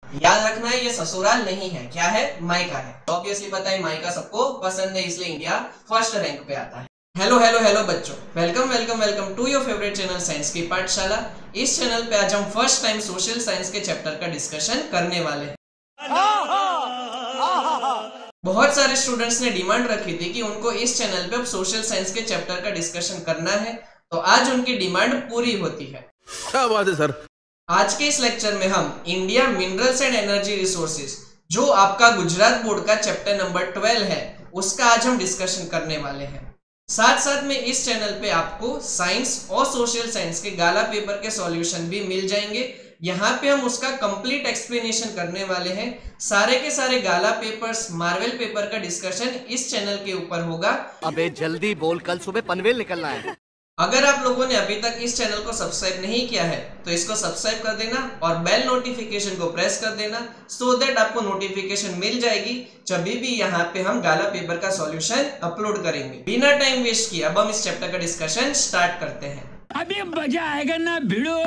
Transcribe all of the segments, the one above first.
याद रखना है ये ससुराल नहीं है, क्या है, मायका है। ऑब्वियसली पता है मायका सबको पसंद है, इसलिए इंडिया फर्स्ट रैंक पे आता है। हेलो हेलो हेलो बच्चों, welcome welcome welcome to your favourite channel science की पाठशाला। इस चैनल पे आज हम फर्स्ट टाइम सोशल साइंस के चैप्टर का डिस्कशन करने वाले हैं। बहुत सारे स्टूडेंट्स ने डिमांड रखी थी कि उनको इस चैनल पे अब सोशल साइंस के चैप्टर का डिस्कशन करना है, तो आज उनकी डिमांड पूरी होती है। क्या बात है सर। आज के इस लेक्चर में हम India minerals and energy resources, जो आपका गुजरात बोर्ड का चैप्टर नंबर 12 है, उसका आज हम डिस्कशन करने वाले हैं। साथ साथ में इस चैनल पे आपको साइंस और सोशल साइंस के गाला पेपर के सॉल्यूशन भी मिल जाएंगे। यहाँ पे हम उसका कंप्लीट एक्सप्लेनेशन करने वाले हैं। सारे के सारे गाला पेपर्स, मार्वल पेपर का डिस्कशन इस चैनल के ऊपर होगा। अबे जल्दी बोल, कल सुबह पनवेल निकलना है। अगर आप लोगों ने अभी तक इस चैनल को सब्सक्राइब नहीं किया है तो इसको सब्सक्राइब कर देना और बेल नोटिफिकेशन को प्रेस कर देना, सो दैट आपको नोटिफिकेशन मिल जाएगी जब भी यहाँ पे हम गाला पेपर का सॉल्यूशन अपलोड करेंगे। बिना टाइम वेस्ट किए अब हम इस चैप्टर का डिस्कशन स्टार्ट करते हैं। अभी मजा आएगा ना भिड़ो।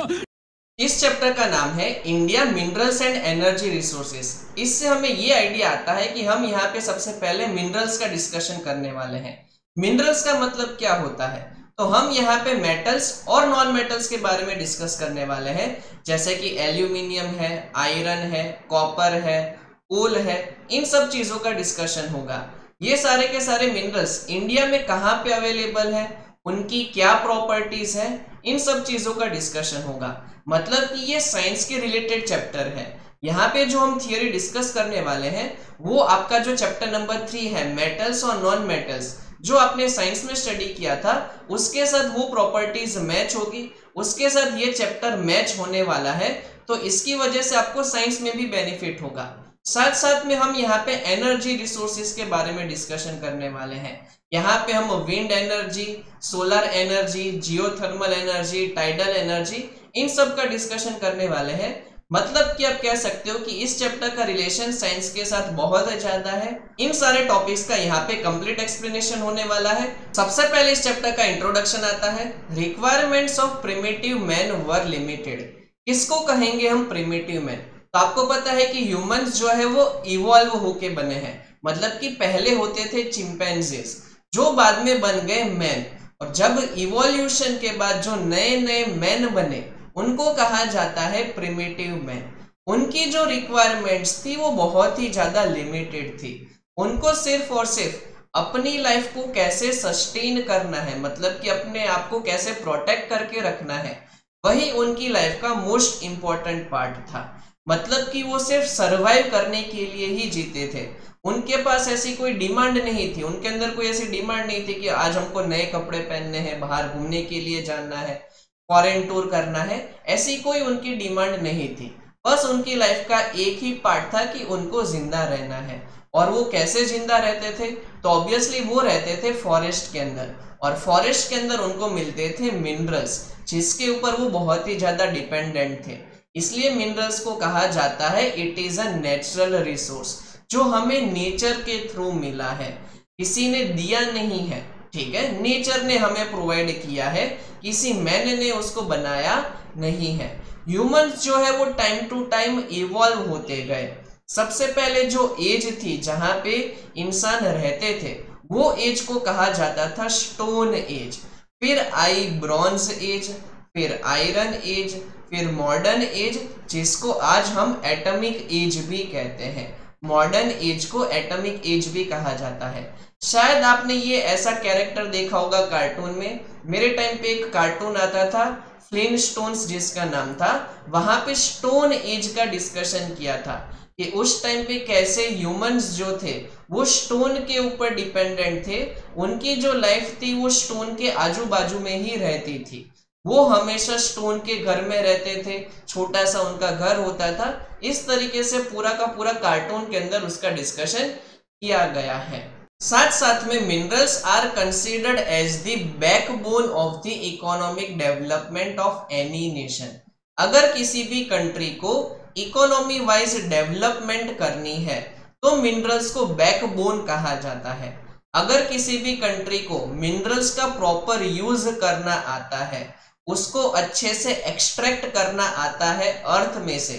इस चैप्टर का नाम है India minerals and energy resources. इससे हमें ये आइडिया आता है कि हम यहाँ पे सबसे पहले मिनरल्स का डिस्कशन करने वाले हैं। मिनरल्स का मतलब क्या होता है, तो हम यहाँ पे मेटल्स और नॉन मेटल्स के बारे में डिस्कस करने वाले हैं, जैसे कि एल्यूमिनियम है, आयरन है, कॉपर है, कोल है, इन सब चीजों का डिस्कशन होगा। ये सारे के सारे मिनरल्स इंडिया में कहाँ पे अवेलेबल है, उनकी क्या प्रॉपर्टीज है, इन सब चीजों का डिस्कशन होगा। मतलब कि ये साइंस के रिलेटेड चैप्टर है। यहाँ पे जो हम थियोरी डिस्कस करने वाले हैं वो आपका जो चैप्टर नंबर 3 है, मेटल्स और नॉन मेटल्स, जो आपने साइंस में स्टडी किया था उसके साथ वो प्रॉपर्टीज मैच होगी, उसके साथ ये चैप्टर मैच होने वाला है, तो इसकी वजह से आपको साइंस में भी बेनिफिट होगा। साथ साथ में हम यहाँ पे एनर्जी रिसोर्सेज के बारे में डिस्कशन करने वाले हैं। यहाँ पे हम wind energy, solar energy, geothermal energy, tidal energy, इन सब का डिस्कशन करने वाले हैं। मतलब कि आप कह सकते हो कि इस चैप्टर का रिलेशन साइंस के साथ बहुत ज्यादा है। इन सारे टॉपिक्स का यहाँ पे कंप्लीट एक्सप्लेनेशन होने वाला है। सबसे पहले इस चैप्टर का इंट्रोडक्शन आता है। Requirements of primitive man were limited. किसको कहेंगे हम प्रिमिटिव मैन? तो आपको पता है कि ह्यूमंस जो है वो इवॉल्व होके बने हैं, मतलब कि पहले होते थे चिंपैंजीज, जो बाद में बन गए मैन। और जब इवोल्यूशन के बाद जो नए नए मैन बने उनको कहा जाता है प्रिमिटिव मैन। उनकी जो रिक्वायरमेंट्स थी वो बहुत ही ज्यादा लिमिटेड थी। उनको सिर्फ और सिर्फ अपनी लाइफ को कैसे सस्टेन करना है, मतलब कि अपने आप को कैसे प्रोटेक्ट करके रखना है, वही उनकी लाइफ का मोस्ट इंपॉर्टेंट पार्ट था। मतलब कि वो सिर्फ सरवाइव करने के लिए ही जीते थे। उनके पास ऐसी कोई डिमांड नहीं थी, उनके अंदर कोई ऐसी डिमांड नहीं थी कि आज हमको नए कपड़े पहनने हैं, बाहर घूमने के लिए जाना है, फॉरेन टूर करना है, ऐसी कोई उनकी डिमांड नहीं थी। बस उनकी लाइफ का एक ही पार्ट था कि उनको जिंदा रहना है। और वो कैसे जिंदा रहते थे? तो ऑब्वियसली वो रहते थे फॉरेस्ट के अंदर, और फॉरेस्ट के अंदर उनको मिलते थे मिनरल्स, जिसके ऊपर वो बहुत ही ज्यादा डिपेंडेंट थे। इसलिए मिनरल्स को कहा जाता है it is a natural resource, जो हमें नेचर के थ्रू मिला है, किसी ने दिया नहीं है। ठीक है, नेचर ने हमें प्रोवाइड किया है, किसी मैन ने उसको बनाया नहीं है। ह्यूमंस जो है वो टाइम टू टाइम इवॉल्व होते गए। सबसे पहले जो एज थी जहां पे इंसान रहते थे वो एज को कहा जाता था स्टोन एज। फिर आई ब्रॉन्ज एज, फिर आयरन एज, फिर मॉडर्न एज, जिसको आज हम एटॉमिक एज भी कहते हैं। मॉडर्न एज को एटॉमिक एज भी कहा जाता है। शायद आपने ये ऐसा कैरेक्टर देखा होगा कार्टून में। मेरे टाइम पे एक कार्टून आता था फ्लिंटस्टोन्स जिसका नाम था, वहां पे स्टोन एज का डिस्कशन किया था कि उस टाइम पे कैसे ह्यूमंस जो थे वो स्टोन के ऊपर डिपेंडेंट थे। उनकी जो लाइफ थी वो स्टोन के आजू बाजू में ही रहती थी। वो हमेशा स्टोन के घर में रहते थे, छोटा सा उनका घर होता था। इस तरीके से पूरा का पूरा कार्टून के अंदर उसका डिस्कशन किया गया है। साथ साथ में minerals are considered as the backbone of the economic development of any nation. अगर किसी भी कंट्री को इकोनॉमी वाइज डेवलपमेंट करनी है तो मिनरल्स को बैकबोन कहा जाता है। अगर किसी भी कंट्री को मिनरल्स का प्रॉपर यूज करना आता है, उसको अच्छे से एक्सट्रैक्ट करना आता है अर्थ में से,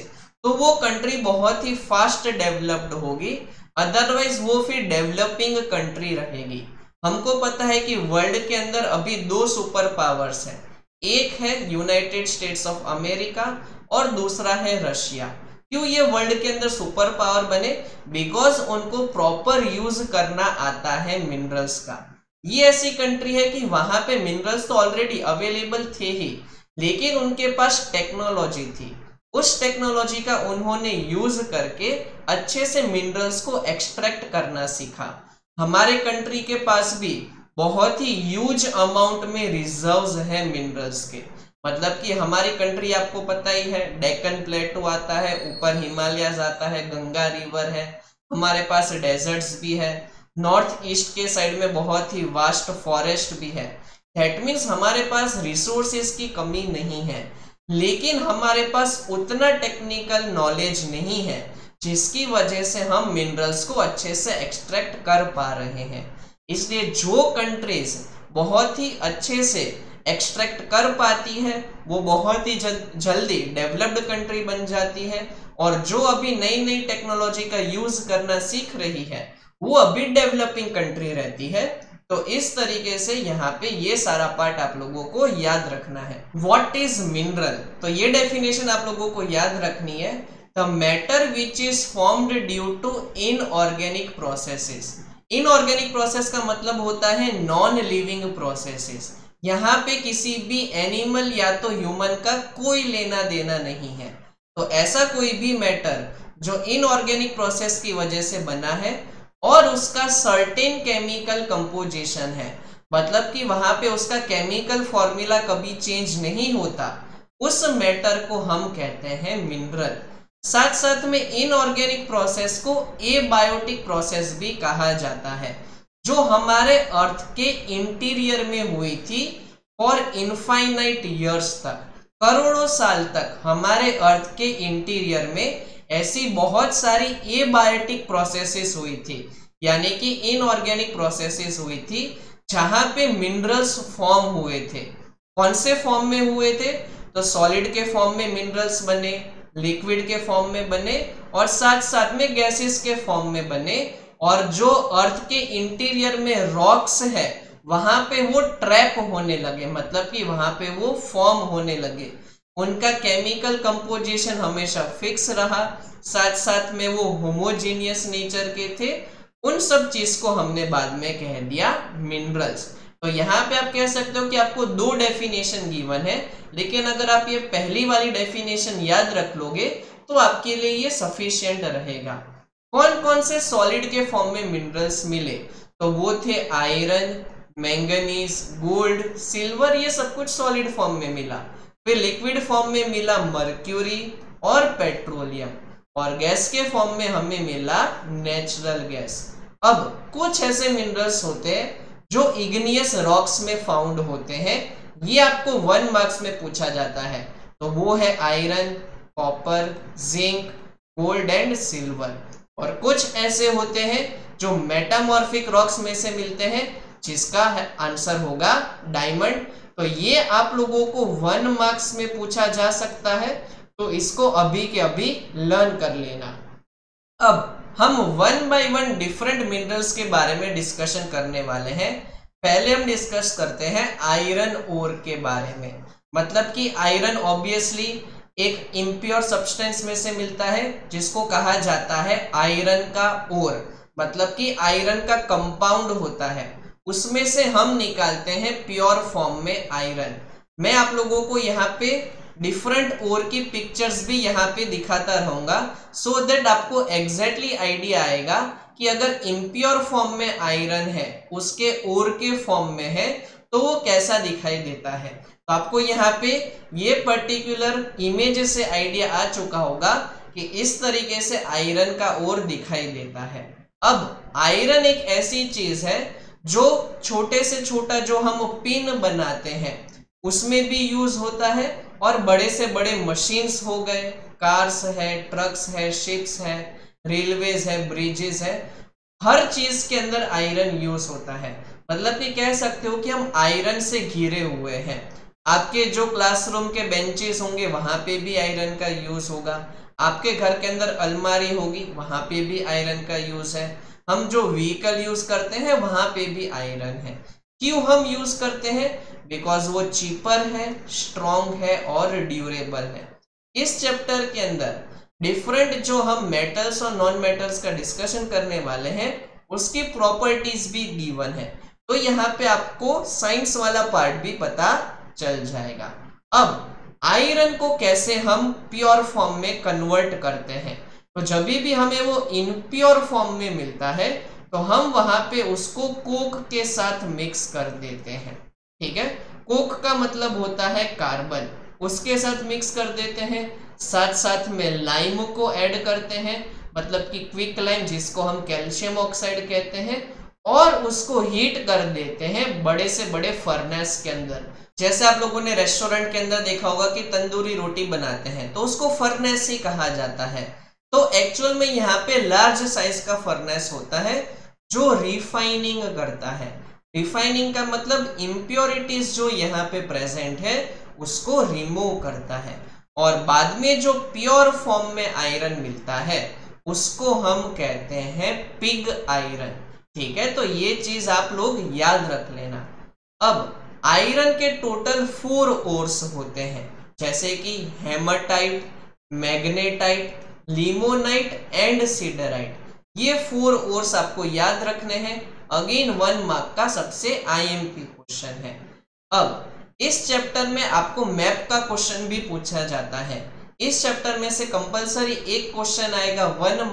तो वो कंट्री बहुत ही फास्ट डेवलप्ड होगी, अदरवाइज वो फिर डेवलपिंग कंट्री रहेगी। हमको पता है कि वर्ल्ड के अंदर अभी दो सुपर पावर्स हैं, एक है यूनाइटेड स्टेट्स ऑफ अमेरिका और दूसरा है रशिया। क्यों ये वर्ल्ड के अंदर सुपर पावर बने? बिकॉज उनको प्रॉपर यूज करना आता है मिनरल्स का। ये ऐसी कंट्री है कि वहां पे मिनरल्स तो ऑलरेडी अवेलेबल थे ही, लेकिन उनके पास टेक्नोलॉजी थी। उस टेक्नोलॉजी का उन्होंने यूज करके अच्छे से मिनरल्स को एक्सट्रैक्ट करना सीखा। हमारे कंट्री के पास भी बहुत ही ह्यूज अमाउंट में रिजर्व्स है मिनरल्स के। मतलब कि हमारी कंट्री आपको पता ही है, डेक्कन प्लेटो आता है, ऊपर हिमालयस आता है, गंगा रिवर है, हमारे पास डेजर्ट्स भी है, नॉर्थ ईस्ट के साइड में बहुत ही वास्ट फॉरेस्ट भी है। दैट मीन्स हमारे पास रिसोर्सेज की कमी नहीं है, लेकिन हमारे पास उतना टेक्निकल नॉलेज नहीं है जिसकी वजह से हम मिनरल्स को अच्छे से एक्सट्रैक्ट कर पा रहे हैं। इसलिए जो कंट्रीज बहुत ही अच्छे से एक्सट्रैक्ट कर पाती है वो बहुत ही जल्दी डेवलप्ड कंट्री बन जाती है, और जो अभी नई नई टेक्नोलॉजी का यूज करना सीख रही है वो अभी डेवलपिंग कंट्री रहती है। तो इस तरीके से यहाँ पे ये सारा पार्ट आप लोगों को याद रखना है। What is mineral? तो ये डेफिनेशन आप लोगों को याद रखनी है। The matter which is formed due to inorganic processes. Inorganic process का मतलब होता है नॉन लिविंग प्रोसेसेस। यहाँ पे किसी भी एनिमल या तो ह्यूमन का कोई लेना देना नहीं है। तो ऐसा कोई भी मैटर जो इनऑर्गेनिक प्रोसेस की वजह से बना है और उसका सर्टेन केमिकल कंपोजिशन है, मतलब कि वहां पे उसका केमिकल फॉर्मूला कभी चेंज नहीं होता, उस मैटर को हम कहते हैं मिनरल। साथ साथ में इनऑर्गेनिक प्रोसेस को एबायोटिक प्रोसेस भी कहा जाता है, जो हमारे अर्थ के इंटीरियर में हुई थी फॉर इनफाइनाइट ईयर्स तक, करोड़ों साल तक हमारे अर्थ के इंटीरियर में ऐसी बहुत सारी एबायोटिक प्रोसेसेस हुई थी, यानी कि इनऑर्गेनिक प्रोसेसेस हुई थी जहां पे मिनरल्स फॉर्म हुए थे। कौन से फॉर्म में हुए थे? तो सॉलिड के फॉर्म में मिनरल्स बने, लिक्विड के फॉर्म में बने, और साथ साथ में गैसेस के फॉर्म में बने। और जो अर्थ के इंटीरियर में रॉक्स है वहां पे वो ट्रैप होने लगे, मतलब कि वहां पे वो फॉर्म होने लगे। उनका केमिकल कंपोजिशन हमेशा फिक्स रहा, साथ साथ में वो होमोजीनियस नेचर के थे। उन सब चीज को हमने बाद में कह दिया मिनरल्स। तो यहाँ पे आप कह सकते हो कि आपको दो डेफिनेशन गिवन है, लेकिन अगर आप ये पहली वाली डेफिनेशन याद रख लोगे तो आपके लिए ये सफिशिएंट रहेगा। कौन कौन से सॉलिड के फॉर्म में मिनरल्स मिले? तो वो थे आयरन, मैंगनीज, गोल्ड, सिल्वर, ये सब कुछ सॉलिड फॉर्म में मिला। फिर लिक्विड फॉर्म में मिला मर्क्यूरी और पेट्रोलियम, और गैस के फॉर्म में हमें मिला नेचुरल गैस। अब कुछ ऐसे मिनरल्स होते हैं जो इग्नियस रॉक्स में फाउंड होते हैं, ये आपको 1 मार्क्स में पूछा जाता है। तो वो है iron, copper, zinc, gold and silver. और कुछ ऐसे होते हैं जो मेटामॉर्फिक रॉक्स में से मिलते हैं, जिसका आंसर होगा डायमंड। तो ये आप लोगों को 1 मार्क्स में पूछा जा सकता है, तो इसको अभी के अभी लर्न कर लेना। अब हम 1 बाय 1 डिफरेंट मिनरल्स के बारे में डिस्कशन करने वाले हैं। पहले हम डिस्कस करते हैं आयरन ओर के बारे में। मतलब कि आयरन ऑब्वियसली एक इम्प्योर सब्सटेंस में से मिलता है, जिसको कहा जाता है आयरन का ओर। मतलब कि आयरन का कंपाउंड होता है, उसमें से हम निकालते हैं प्योर फॉर्म में आयरन। मैं आप लोगों को यहाँ पे डिफरेंट ओर की पिक्चर्स भी यहाँ पे दिखाता रहूंगा, सो दैट आपको एग्जैक्टली आइडिया आएगा कि अगर इम्प्योर फॉर्म में आयरन है, उसके ओर के फॉर्म में है, तो वो कैसा दिखाई देता है। तो आपको यहाँ पे ये पर्टिकुलर इमेज से आइडिया आ चुका होगा कि इस तरीके से आयरन का ओर दिखाई देता है। अब आयरन एक ऐसी चीज है जो छोटे से छोटा जो हम पिन बनाते हैं उसमें भी यूज होता है, और बड़े से बड़े मशीन्स हो गए, कार्स है, ट्रक्स है, शिप्स है, रेलवेज है, ब्रिजेस है, हर चीज के अंदर आयरन यूज होता है। मतलब कि कह सकते हो कि हम आयरन से घिरे हुए हैं। आपके जो क्लासरूम के बेंचेस होंगे वहां पे भी आयरन का यूज होगा, आपके घर के अंदर अलमारी होगी, वहां पे भी आयरन का यूज है। हम जो व्हीकल यूज करते हैं वहां पे भी आयरन है। क्यों हम यूज करते हैं? बिकॉज वो चीपर है, स्ट्रॉन्ग है और ड्यूरेबल है। इस चैप्टर के अंदर डिफरेंट जो हम मेटल्स और नॉन मेटल्स का डिस्कशन करने वाले हैं उसकी प्रॉपर्टीज भी गिवन है, तो यहाँ पे आपको साइंस वाला पार्ट भी पता चल जाएगा। अब आयरन को कैसे हम प्योर फॉर्म में कन्वर्ट करते हैं, तो जब भी हमें वो इनप्योर फॉर्म में मिलता है तो हम वहां पे उसको कोक के साथ मिक्स कर देते हैं। ठीक है, कोक का मतलब होता है कार्बन, उसके साथ मिक्स कर देते हैं। साथ साथ में लाइम को ऐड करते हैं, मतलब कि क्विक लाइम जिसको हम कैल्शियम ऑक्साइड कहते हैं, और उसको हीट कर देते हैं बड़े से बड़े फर्नेस के अंदर। जैसे आप लोगों ने रेस्टोरेंट के अंदर देखा होगा कि तंदूरी रोटी बनाते हैं तो उसको फर्नेस ही कहा जाता है। तो एक्चुअल में यहाँ पे लार्ज साइज का फर्नेस होता है जो रिफाइनिंग करता है। रिफाइनिंग का मतलब इम्प्योरिटीज जो यहाँ पे प्रेजेंट है उसको रिमूव करता है, और बाद में जो प्योर फॉर्म में आयरन मिलता है उसको हम कहते हैं पिग आयरन। ठीक है, तो ये चीज आप लोग याद रख लेना। अब आयरन के टोटल 4 ओर्स होते हैं, जैसे कि hematite, magnetite, limonite and siderite. ये 4 ओर्स आपको याद रखने हैं। अगेन 1 मार्क का सबसे आईएमपी क्वेश्चन है। अब इस चैप्टर में आपको मैप का क्वेश्चन भी पूछा जाता है। इस चैप्टर में से कंपलसरी एक क्वेश्चन आएगा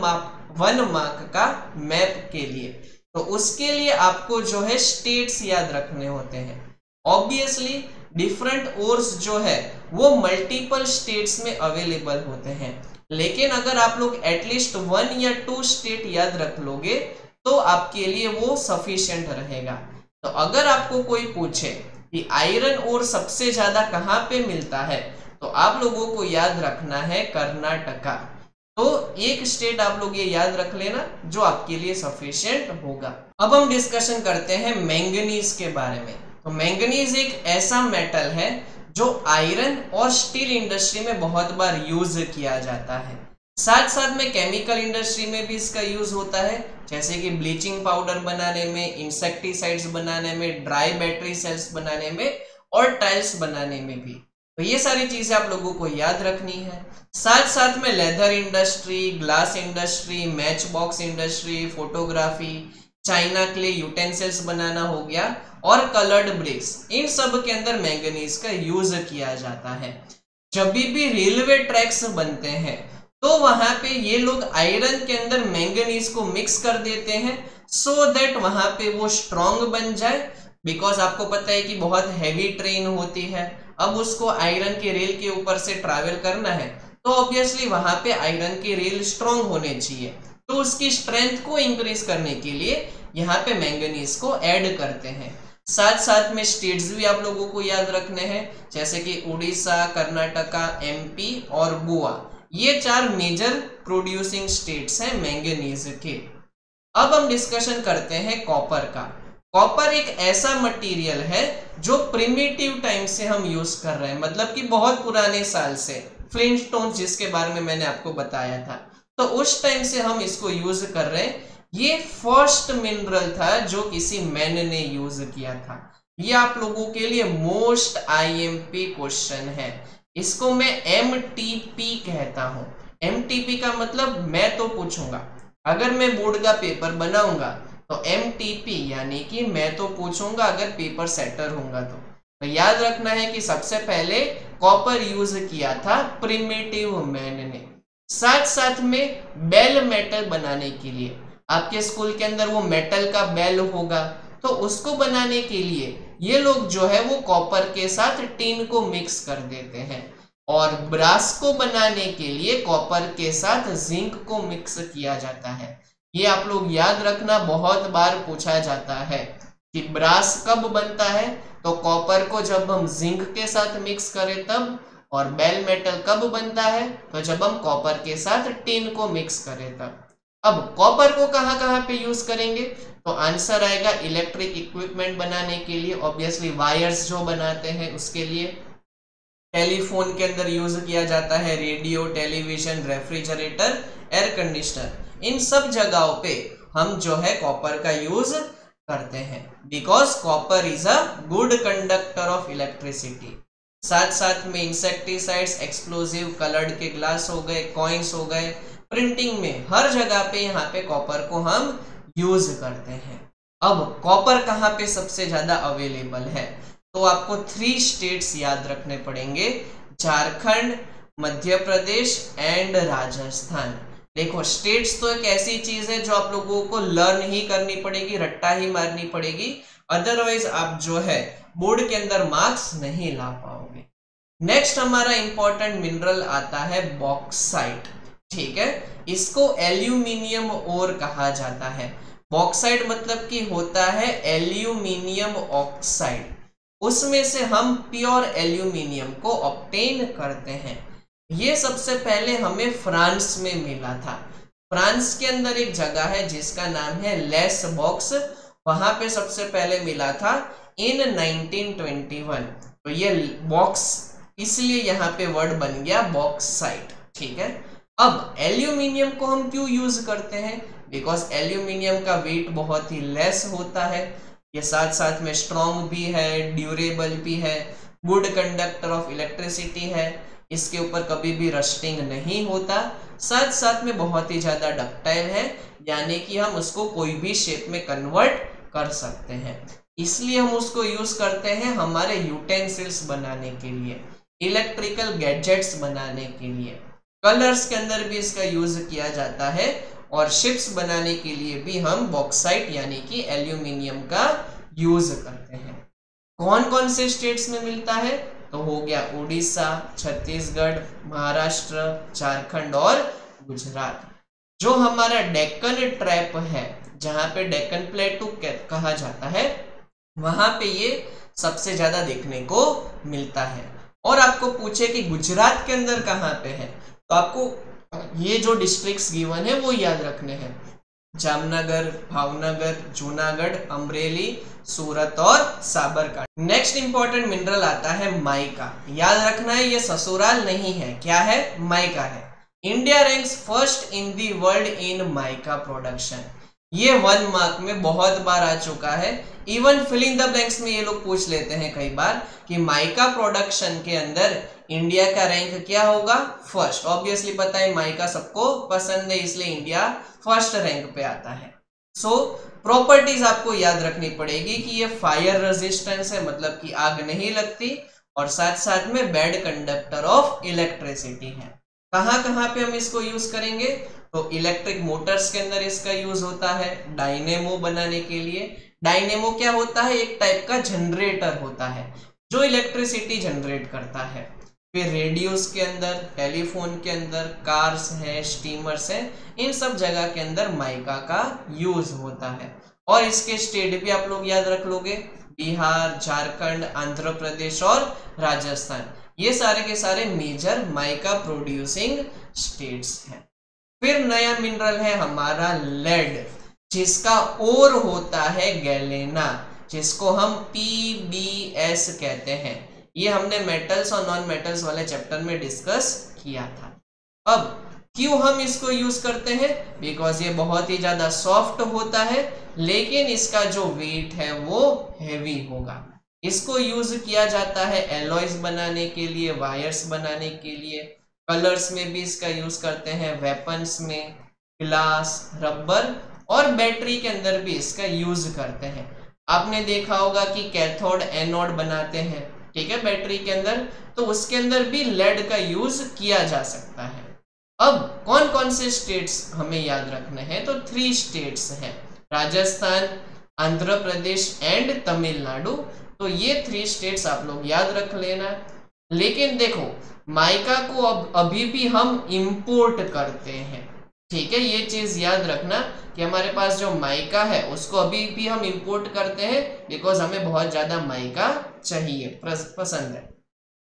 1 मार्क का मैप के लिए, तो उसके लिए आपको जो है स्टेट्स याद रखने होते हैं। ऑब्वियसली डिफरेंट ओर्स जो है वो मल्टीपल स्टेट्स में अवेलेबल होते हैं, लेकिन अगर आप लोग एटलीस्ट 1 या 2 स्टेट याद रख लोगे तो आपके लिए वो सफिशिएंट रहेगा। तो अगर आपको कोई पूछे कि आयरन ओर सबसे ज्यादा कहाँ पे मिलता है तो आप लोगों को याद रखना है कर्नाटका। तो एक स्टेट आप लोग ये याद रख लेना जो आपके लिए सफिशिएंट होगा। अब हम डिस्कशन करते हैं मैंगनीज के बारे में। तो मैंगनीज एक ऐसा मेटल है जो आयरन और स्टील इंडस्ट्री में बहुत बार यूज किया जाता है। साथ साथ में केमिकल इंडस्ट्री में भी इसका यूज होता है, जैसे कि ब्लीचिंग पाउडर बनाने में, इंसेक्टिसाइड्स बनाने में, ड्राई बैटरी सेल्स बनाने में और टाइल्स बनाने में भी। तो ये सारी चीजें आप लोगों को याद रखनी है। साथ साथ में leather industry, glass industry, match box industry, photography, china clay utensils बनाना हो गया और कलर्ड ब्रिक्स, इन सब के अंदर मैंगनीज का यूज किया जाता है। जब भी रेलवे ट्रैक्स बनते हैं तो वहां पे ये लोग आयरन के अंदर मैंगनीज को मिक्स कर देते हैं सो दैट वहां पे वो स्ट्रॉन्ग बन जाए। बिकॉज आपको पता है कि बहुत हैवी ट्रेन होती है, अब उसको आयरन के रेल के ऊपर से ट्रैवल करना है तो ऑब्वियसली वहां पे आयरन के रेल स्ट्रॉन्ग होने चाहिए, तो उसकी स्ट्रेंथ को इंक्रीज करने के लिए यहाँ पे मैंगनीज को ऐड करते हैं। साथ साथ में स्टेट्स भी आप लोगों को याद रखने हैं, जैसे कि उड़ीसा, कर्नाटका, एमपी और गोवा, ये 4 मेजर प्रोड्यूसिंग स्टेट्स हैं मैंगनीज के। अब हम डिस्कशन करते हैं कॉपर का। कॉपर एक ऐसा मटेरियल है जो प्रिमिटिव टाइम से हम यूज कर रहे हैं, मतलब कि बहुत पुराने साल से, फ्लिंटस्टोन्स जिसके बारे में मैंने आपको बताया था, तो उस टाइम से हम इसको यूज कर रहे हैं। ये फर्स्ट मिनरल था जो किसी मैन ने यूज किया था। ये आप लोगों के लिए मोस्ट आईएमपी क्वेश्चन है। इसको मैं एमटीपी कहता हूं। एमटीपी का मतलब मैं तो पूछूंगा, अगर मैं बोर्ड का पेपर बनाऊंगा तो एमटीपी यानी कि मैं तो पूछूंगा अगर पेपर सेटर होगा तो याद रखना है कि सबसे पहले कॉपर यूज किया था प्रिमिटिव मैन ने। साथ साथ में बेल मेटल बनाने के लिए, आपके स्कूल के अंदर वो मेटल का बेल होगा, तो उसको बनाने के लिए ये लोग जो है वो कॉपर के साथ टिन को मिक्स कर देते हैं, और ब्रास को बनाने के लिए कॉपर के साथ जिंक को मिक्स किया जाता है। ये आप लोग याद रखना, बहुत बार पूछा जाता है कि ब्रास कब बनता है, तो कॉपर को जब हम जिंक के साथ मिक्स करें तब, और बेल मेटल कब बनता है तो जब हम कॉपर के साथ टिन को मिक्स करें तब। अब कॉपर को कहाँ कहाँ पे यूज करेंगे, तो आंसर आएगा इलेक्ट्रिक इक्विपमेंट बनाने के लिए, ऑब्वियसली वायर्स जो बनाते हैं उसके लिए, टेलीफोन के अंदर यूज किया जाता है, radio, television, refrigerator, air conditioner, इन सब जगहों पे हम जो है कॉपर का यूज करते हैं, because copper is a good conductor of electricity. साथ साथ में इंसेक्टिसाइड्स, एक्सप्लोजिव, कलर्ड के ग्लास हो गए, कॉइन्स हो गए, प्रिंटिंग में हर जगह पे यहाँ पे कॉपर को हम यूज करते हैं। अब कॉपर कहाँ पे सबसे ज्यादा अवेलेबल है, तो आपको 3 स्टेट्स याद रखने पड़ेंगे, झारखंड, मध्य प्रदेश एंड राजस्थान। देखो स्टेट्स तो एक ऐसी चीज है जो आप लोगों को लर्न ही करनी पड़ेगी, रट्टा ही मारनी पड़ेगी, अदरवाइज आप जो है बोर्ड के अंदर मार्क्स नहीं ला पाओगे। नेक्स्ट हमारा इंपॉर्टेंट मिनरल आता है बॉक्साइट। ठीक है, इसको एल्यूमिनियम ओर कहा जाता है। बॉक्साइट मतलब कि होता है एल्यूमिनियम ऑक्साइड, उसमें से हम प्योर एल्यूमिनियम को ऑब्टेन करते हैं। ये सबसे पहले हमें फ्रांस में मिला था। फ्रांस के अंदर एक जगह है जिसका नाम है लेस बॉक्स, वहां पे सबसे पहले मिला था इन 1921। तो ये बॉक्स इसलिए यहाँ पे वर्ड बन गया बॉक्साइट। ठीक है, अब एल्यूमिनियम को हम क्यों यूज करते हैं, बिकॉज एल्यूमिनियम का वेट बहुत ही लेस होता है, ये साथ साथ में स्ट्रॉन्ग भी है, ड्यूरेबल भी है, गुड कंडक्टर ऑफ इलेक्ट्रिसिटी है, इसके ऊपर कभी भी रस्टिंग नहीं होता, साथ साथ में बहुत ही ज्यादा डक्टाइल है, यानी कि हम उसको कोई भी शेप में कन्वर्ट कर सकते हैं। इसलिए हम उसको यूज करते हैं हमारे यूटेंसिल्स बनाने के लिए, इलेक्ट्रिकल गैजेट्स बनाने के लिए, कलर्स के अंदर भी इसका यूज किया जाता है, और शिप्स बनाने के लिए भी हम बॉक्साइट यानी कि एल्यूमिनियम का यूज करते हैं। कौन कौन से स्टेट्स में मिलता है, तो हो गया उड़ीसा, छत्तीसगढ़, महाराष्ट्र, झारखंड और गुजरात। जो हमारा डेक्कन ट्रैप है, जहां पे डेक्कन प्लेटू कहा जाता है, वहां पे ये सबसे ज्यादा देखने को मिलता है। और आपको पूछे कि गुजरात के अंदर कहाँ पे है, तो आपको ये जो डिस्ट्रिक्ट्स गिवन है वो याद रखने हैं, जामनगर, भावनगर, जूनागढ़, अमरेली, सूरत और साबरकांठा। नेक्स्ट इंपॉर्टेंट मिनरल आता है माइका। याद रखना है ये ससुराल नहीं है, क्या है, माइका है। India ranks first in the world in mica production. ये 1 मार्क में बहुत बार आ चुका है, even fill in the blanks में ये लोग पूछ लेते हैं कई बार कि माइका प्रोडक्शन के अंदर इंडिया का रैंक क्या होगा, फर्स्ट। ऑब्वियसली पता है माइका सबको पसंद है, इसलिए इंडिया फर्स्ट रैंक पे आता है। सो प्रॉपर्टीज आपको याद रखनी पड़ेगी कि ये फायर रेजिस्टेंस है, मतलब कि आग नहीं लगती, और साथ साथ में बैड कंडक्टर ऑफ इलेक्ट्रिसिटी है। कहाँ कहाँ पे हम इसको यूज करेंगे, तो इलेक्ट्रिक मोटर्स के अंदर इसका यूज होता है, डायनेमो बनाने के लिए। डायनेमो क्या होता है, एक टाइप का जनरेटर होता है जो इलेक्ट्रिसिटी जनरेट करता है। फिर रेडियोस के अंदर, टेलीफोन के अंदर, कार्स है, स्टीमर्स है, इन सब जगह के अंदर माइका का यूज होता है। और इसके स्टेट भी आप लोग याद रख लोगे, बिहार, झारखंड, आंध्र प्रदेश और राजस्थान, ये सारे के सारे मेजर माइका प्रोड्यूसिंग स्टेट्स हैं। फिर नया मिनरल है हमारा लेड, जिसका ओर होता है गैलेना, जिसको हम PbS कहते हैं। ये हमने मेटल्स और नॉन मेटल्स वाले चैप्टर में डिस्कस किया था। अब क्यों हम इसको यूज करते हैं, बिकॉज ये बहुत ही ज्यादा सॉफ्ट होता है, लेकिन इसका जो वेट है वो हैवी होगा। इसको यूज किया जाता है एलॉयज बनाने के लिए, वायर्स बनाने के लिए, कलर्स में भी इसका यूज करते हैं, वेपन्स में, ग्लास, रबर और बैटरी के अंदर भी इसका यूज करते हैं। आपने देखा होगा कि कैथोड एनोड बनाते हैं, ठीक है, बैटरी के अंदर, तो उसके अंदर भी लेड का यूज किया जा सकता है। अब कौन कौन से स्टेट्स हमें याद रखने हैं, तो 3 स्टेट्स हैं, राजस्थान, आंध्र प्रदेश एंड तमिलनाडु। तो ये 3 स्टेट्स आप लोग याद रख लेना। लेकिन देखो माइका को अब अभी भी हम इंपोर्ट करते हैं, ठीक है, ये चीज याद रखना कि हमारे पास जो माइका है उसको अभी भी हम इंपोर्ट करते हैं, बिकॉज हमें बहुत ज्यादा माइका चाहिए, पसंद है।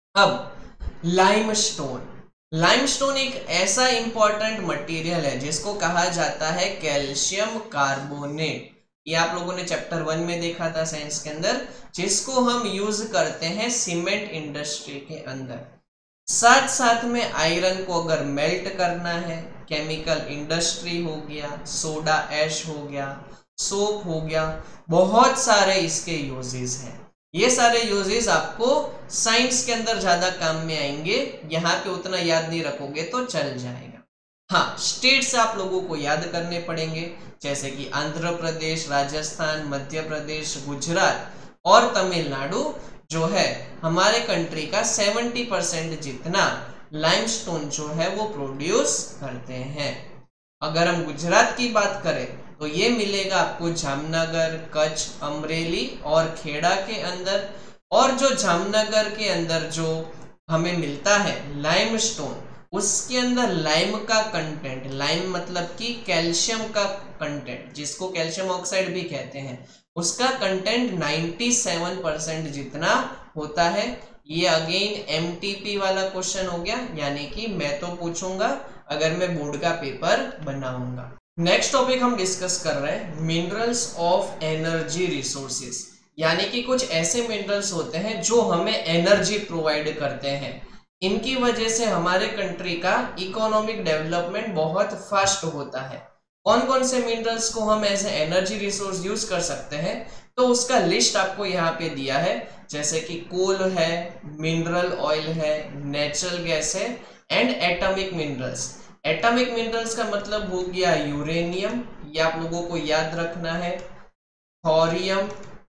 अब लाइमस्टोन। लाइमस्टोन एक ऐसा इंपॉर्टेंट मटेरियल है जिसको कहा जाता है कैल्शियम कार्बोनेट। ये आप लोगों ने चैप्टर 1 में देखा था साइंस के अंदर, जिसको हम यूज करते हैं सीमेंट इंडस्ट्री के अंदर। साथ साथ में आयरन को अगर मेल्ट करना है, केमिकल इंडस्ट्री हो गया, सोडा ऐश हो गया, सोप हो गया, बहुत सारे इसके यूजेस हैं। ये सारे यूजेस आपको साइंस के अंदर ज्यादा काम में आएंगे, यहाँ पे उतना याद नहीं रखोगे तो चल जाएगा। हाँ, स्टेट्स आप लोगों को याद करने पड़ेंगे, जैसे कि आंध्र प्रदेश, राजस्थान, मध्य प्रदेश, गुजरात और तमिलनाडु जो है हमारे कंट्री का 70% जितना लाइमस्टोन जो है वो प्रोड्यूस करते हैं। अगर हम गुजरात की बात करें तो ये मिलेगा आपको जामनगर, कच्छ, अमरेली और खेड़ा के अंदर। और जो जामनगर के अंदर जो हमें मिलता है लाइमस्टोन, उसके अंदर लाइम का कंटेंट, लाइम मतलब कि कैल्शियम का कंटेंट, जिसको कैल्शियम ऑक्साइड भी कहते हैं, उसका कंटेंट 97% जितना होता है। ये अगेन एमटीपी वाला क्वेश्चन हो गया, यानी कि मैं तो पूछूंगा अगर मैं बोर्ड का पेपर बनाऊंगा। नेक्स्ट टॉपिक हम डिस्कस कर रहे हैं मिनरल्स ऑफ एनर्जी रिसोर्सेज, यानी कि कुछ ऐसे मिनरल्स होते हैं जो हमें एनर्जी प्रोवाइड करते हैं। इनकी वजह से हमारे कंट्री का इकोनॉमिक डेवलपमेंट बहुत फास्ट होता है। कौन कौन से मिनरल्स को हम as a energy resource use कर सकते हैं, तो उसका लिस्ट आपको यहाँ पे दिया है, जैसे कि कोल है, मिनरल ऑयल है, नेचुरल गैस है and atomic minerals. Atomic minerals का मतलब हो गया यूरेनियम, ये आप लोगों को याद रखना है, थोरियम,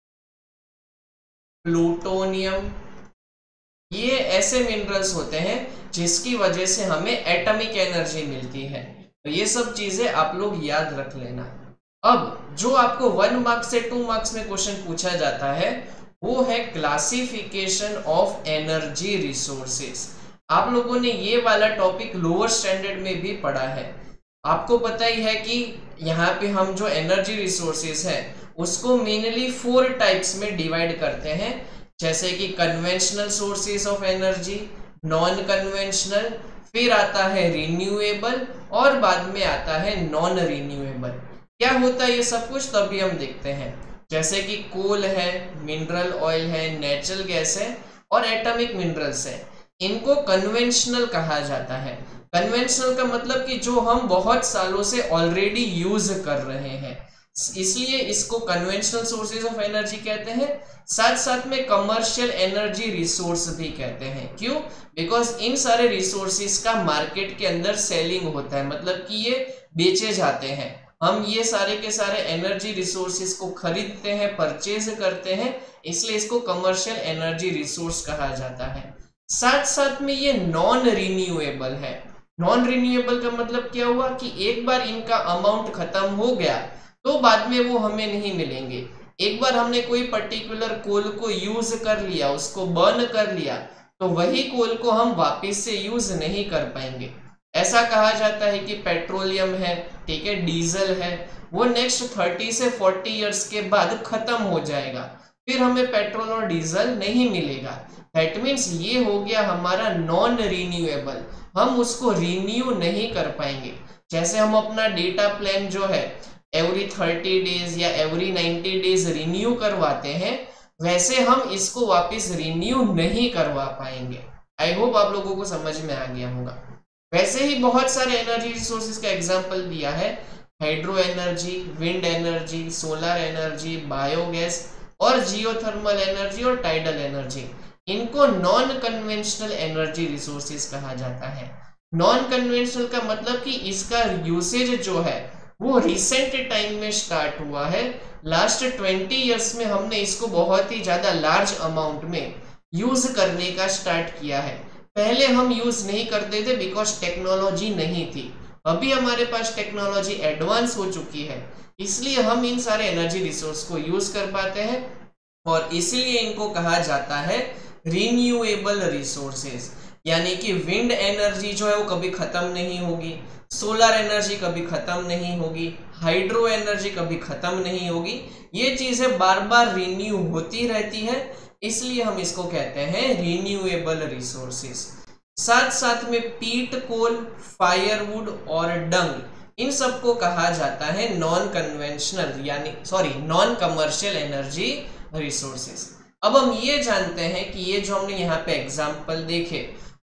प्लूटोनियम। ये ऐसे मिनरल्स होते हैं जिसकी वजह से हमें एटॉमिक एनर्जी मिलती है। तो ये सब चीजें आप लोग याद रख लेना। अब जो आपको 1 मार्क्स से 2 मार्क्स में क्वेश्चन पूछा जाता है वो है क्लासिफिकेशन ऑफ एनर्जी रिसोर्सेस। आप लोगों ने ये वाला टॉपिक लोअर स्टैंडर्ड में भी पढ़ा है। आपको पता ही है कि यहाँ पे हम जो एनर्जी रिसोर्सेस है उसको मेनली 4 टाइप्स में डिवाइड करते हैं, जैसे कि conventional sources of energy, non conventional, फिर आता है रिन्यूएबल और बाद में आता है नॉन रिन्यूएबल। क्या होता है ये सब कुछ तो अभी हम देखते हैं। जैसे कि कोल है, मिनरल ऑयल है, नेचुरल गैस है और एटॉमिक मिनरल्स है, इनको कन्वेंशनल कहा जाता है। कन्वेंशनल का मतलब कि जो हम बहुत सालों से ऑलरेडी यूज कर रहे हैं, इसलिए इसको कन्वेंशनल सोर्सेज ऑफ एनर्जी कहते हैं। साथ साथ में कमर्शियल एनर्जी रिसोर्स भी कहते हैं। क्यों? बिकॉज इन सारे रिसोर्सेज का मार्केट के अंदर सेलिंग होता है, मतलब कि ये बेचे जाते हैं। हम ये सारे के सारे एनर्जी रिसोर्सेज को खरीदते हैं, परचेज करते हैं, इसलिए इसको कमर्शियल एनर्जी रिसोर्स कहा जाता है। साथ साथ में ये नॉन रिन्यूएबल है। नॉन रिन्यूएबल का मतलब क्या हुआ कि एक बार इनका अमाउंट खत्म हो गया तो बाद में वो हमें नहीं मिलेंगे। एक बार हमने कोई पर्टिकुलर कोल को यूज कर लिया, उसको बर्न कर लिया, तो वही कोल को हम वापस से यूज नहीं कर पाएंगे। ऐसा कहा जाता है कि पेट्रोलियम है, ठीक है, डीजल है, वो नेक्स्ट 30 से 40 इयर्स के बाद खत्म हो जाएगा, फिर हमें पेट्रोल और डीजल नहीं मिलेगा। दैट मीन्स ये हो गया हमारा नॉन रिन्यूएबल, हम उसको रिन्यू नहीं कर पाएंगे। जैसे हम अपना डेटा प्लान जो है एवरी 30 डेज या एवरी 90 डेज रिन्यू करवाते हैं, वैसे हम इसको वापस रिन्यू नहीं करवा पाएंगे। आई होप आप लोगों को समझ में आ गया होगा। वैसे ही बहुत सारे एनर्जी रिसोर्सेज का एग्जांपल दिया है, hydro energy, wind energy, solar energy, biogas और जियोथर्मल एनर्जी और टाइडल एनर्जी। इनको नॉन कन्वेंशनल एनर्जी रिसोर्सेज कहा जाता है। नॉन कन्वेंशनल का मतलब कि इसका यूसेज जो है वो रिसेंट टाइम में स्टार्ट हुआ है। लास्ट 20 इयर्स में हमने इसको बहुत ही ज्यादा लार्ज अमाउंट में यूज करने का स्टार्ट किया है। पहले हम यूज नहीं करते थे बिकॉज टेक्नोलॉजी नहीं थी। अभी हमारे पास टेक्नोलॉजी एडवांस हो चुकी है, इसलिए हम इन सारे एनर्जी रिसोर्स को यूज कर पाते हैं और इसलिए इनको कहा जाता है रिन्यूएबल रिसोर्सेज। यानी कि विंड एनर्जी जो है वो कभी खत्म नहीं होगी, सोलर एनर्जी कभी खत्म नहीं होगी, हाइड्रो एनर्जी कभी खत्म नहीं होगी। ये चीजें बार बार रिन्यू होती रहती है, इसलिए हम इसको कहते हैं रिन्यूएबल रिसोर्सेज। साथ साथ में पीट, कोल, फायरवुड और डंग, इन सबको कहा जाता है नॉन कन्वेंशनल यानी नॉन कमर्शियल एनर्जी रिसोर्सेज। अब हम ये जानते हैं कि ये जो हमने यहाँ पे एग्जाम्पल देखे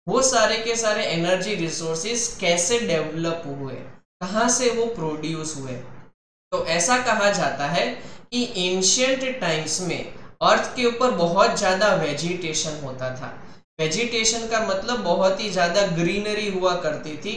वो सारे के सारे एनर्जी रिसोर्सेज कैसे डेवलप हुए, कहाँ से वो प्रोड्यूस हुए। तो ऐसा कहा जाता है कि एंशियंट टाइम्स में अर्थ के ऊपर बहुत ज्यादा वेजिटेशन होता था। वेजिटेशन का मतलब बहुत ही ज्यादा ग्रीनरी हुआ करती थी,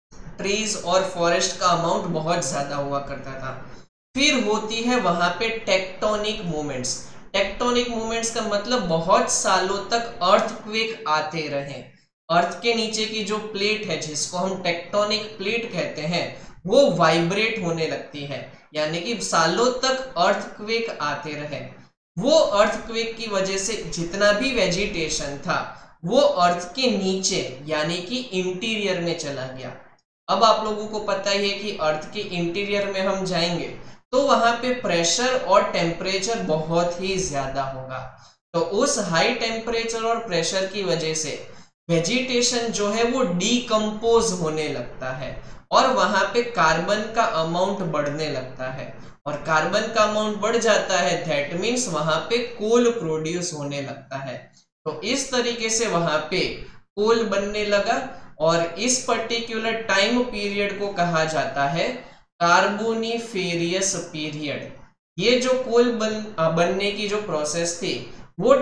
ट्रीज और फॉरेस्ट का अमाउंट बहुत ज्यादा हुआ करता था। फिर होती है वहां पे टेक्टोनिक मूवमेंट्स। टेक्टोनिक मूवमेंट्स का मतलब बहुत सालों तक अर्थक्वेक आते रहे। अर्थ के नीचे की जो प्लेट है जिसको हम टेक्टोनिक प्लेट कहते हैं वो वाइब्रेट होने लगती है, यानी कि सालों तक अर्थक्वेक आते रहे। वो अर्थक्वेक की वजह से जितना भी वेजिटेशन था वो अर्थ के नीचे यानी कि इंटीरियर में चला गया। अब आप लोगों को पता ही है कि अर्थ के इंटीरियर में हम जाएंगे तो वहां पे प्रेशर और टेम्परेचर बहुत ही ज्यादा होगा। तो उस हाई टेम्परेचर और प्रेशर की वजह से वेजिटेशन जो है वो डीकम्पोज होने लगता है और वहां पे कार्बन का अमाउंट बढ़ने लगता है। और कार्बन का अमाउंट बढ़ जाता है, दैट मीन्स वहां पे कोल प्रोड्यूस होने लगता है। तो इस तरीके से वहां पे कोल बनने लगा और इस पर्टिकुलर टाइम पीरियड को कहा जाता है कार्बोनिफेरियस पीरियड। ये जो कोल बनने की जो प्रोसेस थी वो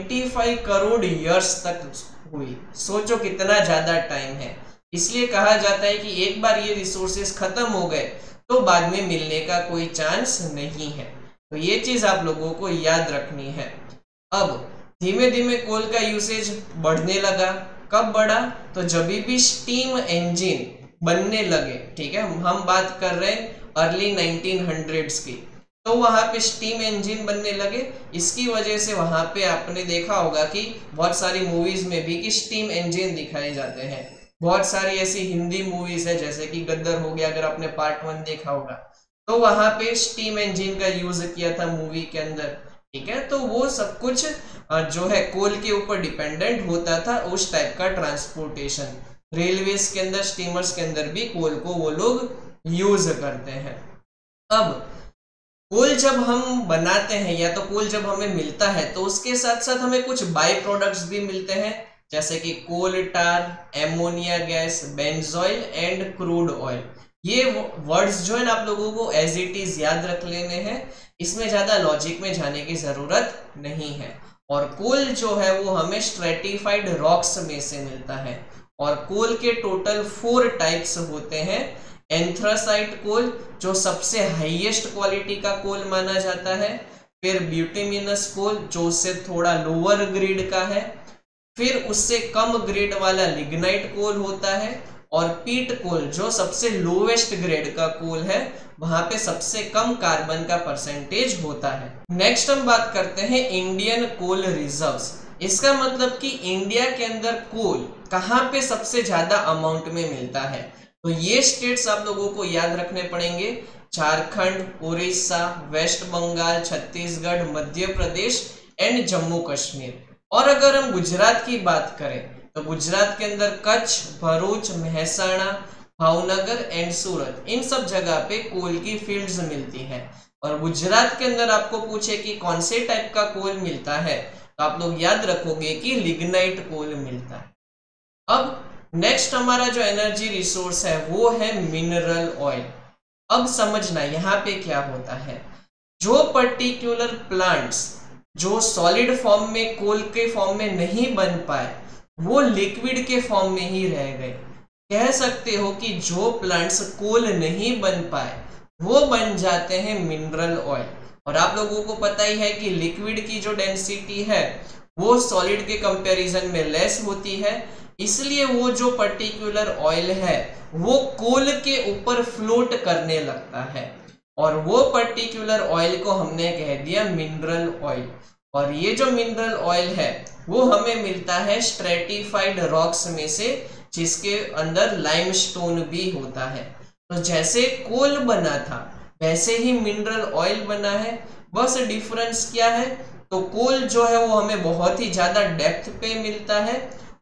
25 करोड़ इयर्स तक हुई। सोचो कितना ज्यादा टाइम है। इसलिए कहा जाता है कि एक बार ये रिसोर्सेस खत्म हो गए तो बाद में मिलने का कोई चांस नहीं है। तो ये चीज आप लोगों को याद रखनी है। अब धीमे धीमे कोल का यूसेज बढ़ने लगा। कब बढ़ा? तो जब भी स्टीम इंजन बनने लगे, ठीक है, हम बात कर रहे हैं अर्ली 1900s की, तो वहां पे स्टीम इंजन बनने लगे। इसकी वजह से वहां पे आपने देखा होगा कि बहुत सारी मूवीज में भी कि स्टीम इंजन दिखाए जाते हैं। बहुत सारी ऐसी हिंदी मूवीज है जैसे कि गद्दर हो गया, अगर आपने पार्ट 1 देखा होगा तो वहां पे स्टीम इंजन का यूज किया था मूवी के अंदर, ठीक है। तो वो सब कुछ जो है कोल के ऊपर डिपेंडेंट होता था, उस टाइप का ट्रांसपोर्टेशन। रेलवेज के अंदर, स्टीमर्स के अंदर भी कोल को वो लोग यूज करते हैं। अब कोल जब हम बनाते हैं या तो कोल जब हमें मिलता है तो उसके साथ साथ हमें कुछ बाई प्रोडक्ट्स भी मिलते हैं, जैसे कि coal tar, ammonia gas, benzoyl and crude oil. ये वर्ड्स जो है ना आप लोगों को एज इट इज याद रख लेने हैं, इसमें ज्यादा लॉजिक में जाने की जरूरत नहीं है। और कोल जो है वो हमें स्ट्रेटिफाइड रॉक्स में से मिलता है। और कोल के टोटल 4 टाइप्स होते हैं। एंथ्रासाइट कोल जो सबसे हाईएस्ट क्वालिटी का कोल माना जाता है, फिर ब्यूटिमिनस कोल जो उससे थोड़ा लोअर ग्रेड का है, फिर उससे कम ग्रेड वाला लिग्नाइट कोल होता है, और पीट कोल जो सबसे लोवेस्ट ग्रेड का कोल है, वहां पे सबसे कम कार्बन का परसेंटेज होता है। नेक्स्ट हम बात करते हैं इंडियन कोल रिजर्व्स। इसका मतलब कि इंडिया के अंदर कोल कहाँ पे सबसे ज्यादा अमाउंट में मिलता है। तो ये स्टेट्स आप लोगों को याद रखने पड़ेंगे: झारखंड, उड़ीसा, वेस्ट बंगाल, छत्तीसगढ़, मध्य प्रदेश एंड जम्मू कश्मीर। और अगर हम गुजरात की बात करें तो गुजरात के अंदर कच्छ, भरूच, महसाणा, भावनगर एंड सूरत, इन सब जगह पे कोल की फील्ड्स मिलती है। और गुजरात के अंदर आपको पूछे कि कौन से टाइप का कोल मिलता है तो आप लोग याद रखोगे कि लिग्नाइट कोल मिलता है। अब नेक्स्ट हमारा जो एनर्जी रिसोर्स है वो है मिनरल ऑयल। अब समझना यहाँ पे क्या होता है। जो पर्टिकुलर प्लांट्स जो सॉलिड फॉर्म में कोल के फॉर्म में नहीं बन पाए वो लिक्विड के फॉर्म में ही रह गए। कह सकते हो कि जो प्लांट्स कोल नहीं बन पाए वो बन जाते हैं मिनरल ऑयल। और आप लोगों को पता ही है कि लिक्विड की जो डेंसिटी है वो सॉलिड के कंपैरिजन में लेस होती है, इसलिए वो जो पर्टिकुलर ऑयल है वो कोल के ऊपर फ्लोट करने लगता है और वो पर्टिकुलर ऑयल को हमने कह दिया मिनरल ऑयल। और ये जो मिनरल ऑयल है वो हमें मिलता है स्ट्रेटिफाइड रॉक्स में से, जिसके अंदर लाइमस्टोन भी होता है। तो जैसे कोल बना था वैसे ही मिनरल ऑयल बना है, बस डिफरेंस क्या है, तो कोल जो है वो हमें बहुत ही ज्यादा डेप्थ पे मिलता है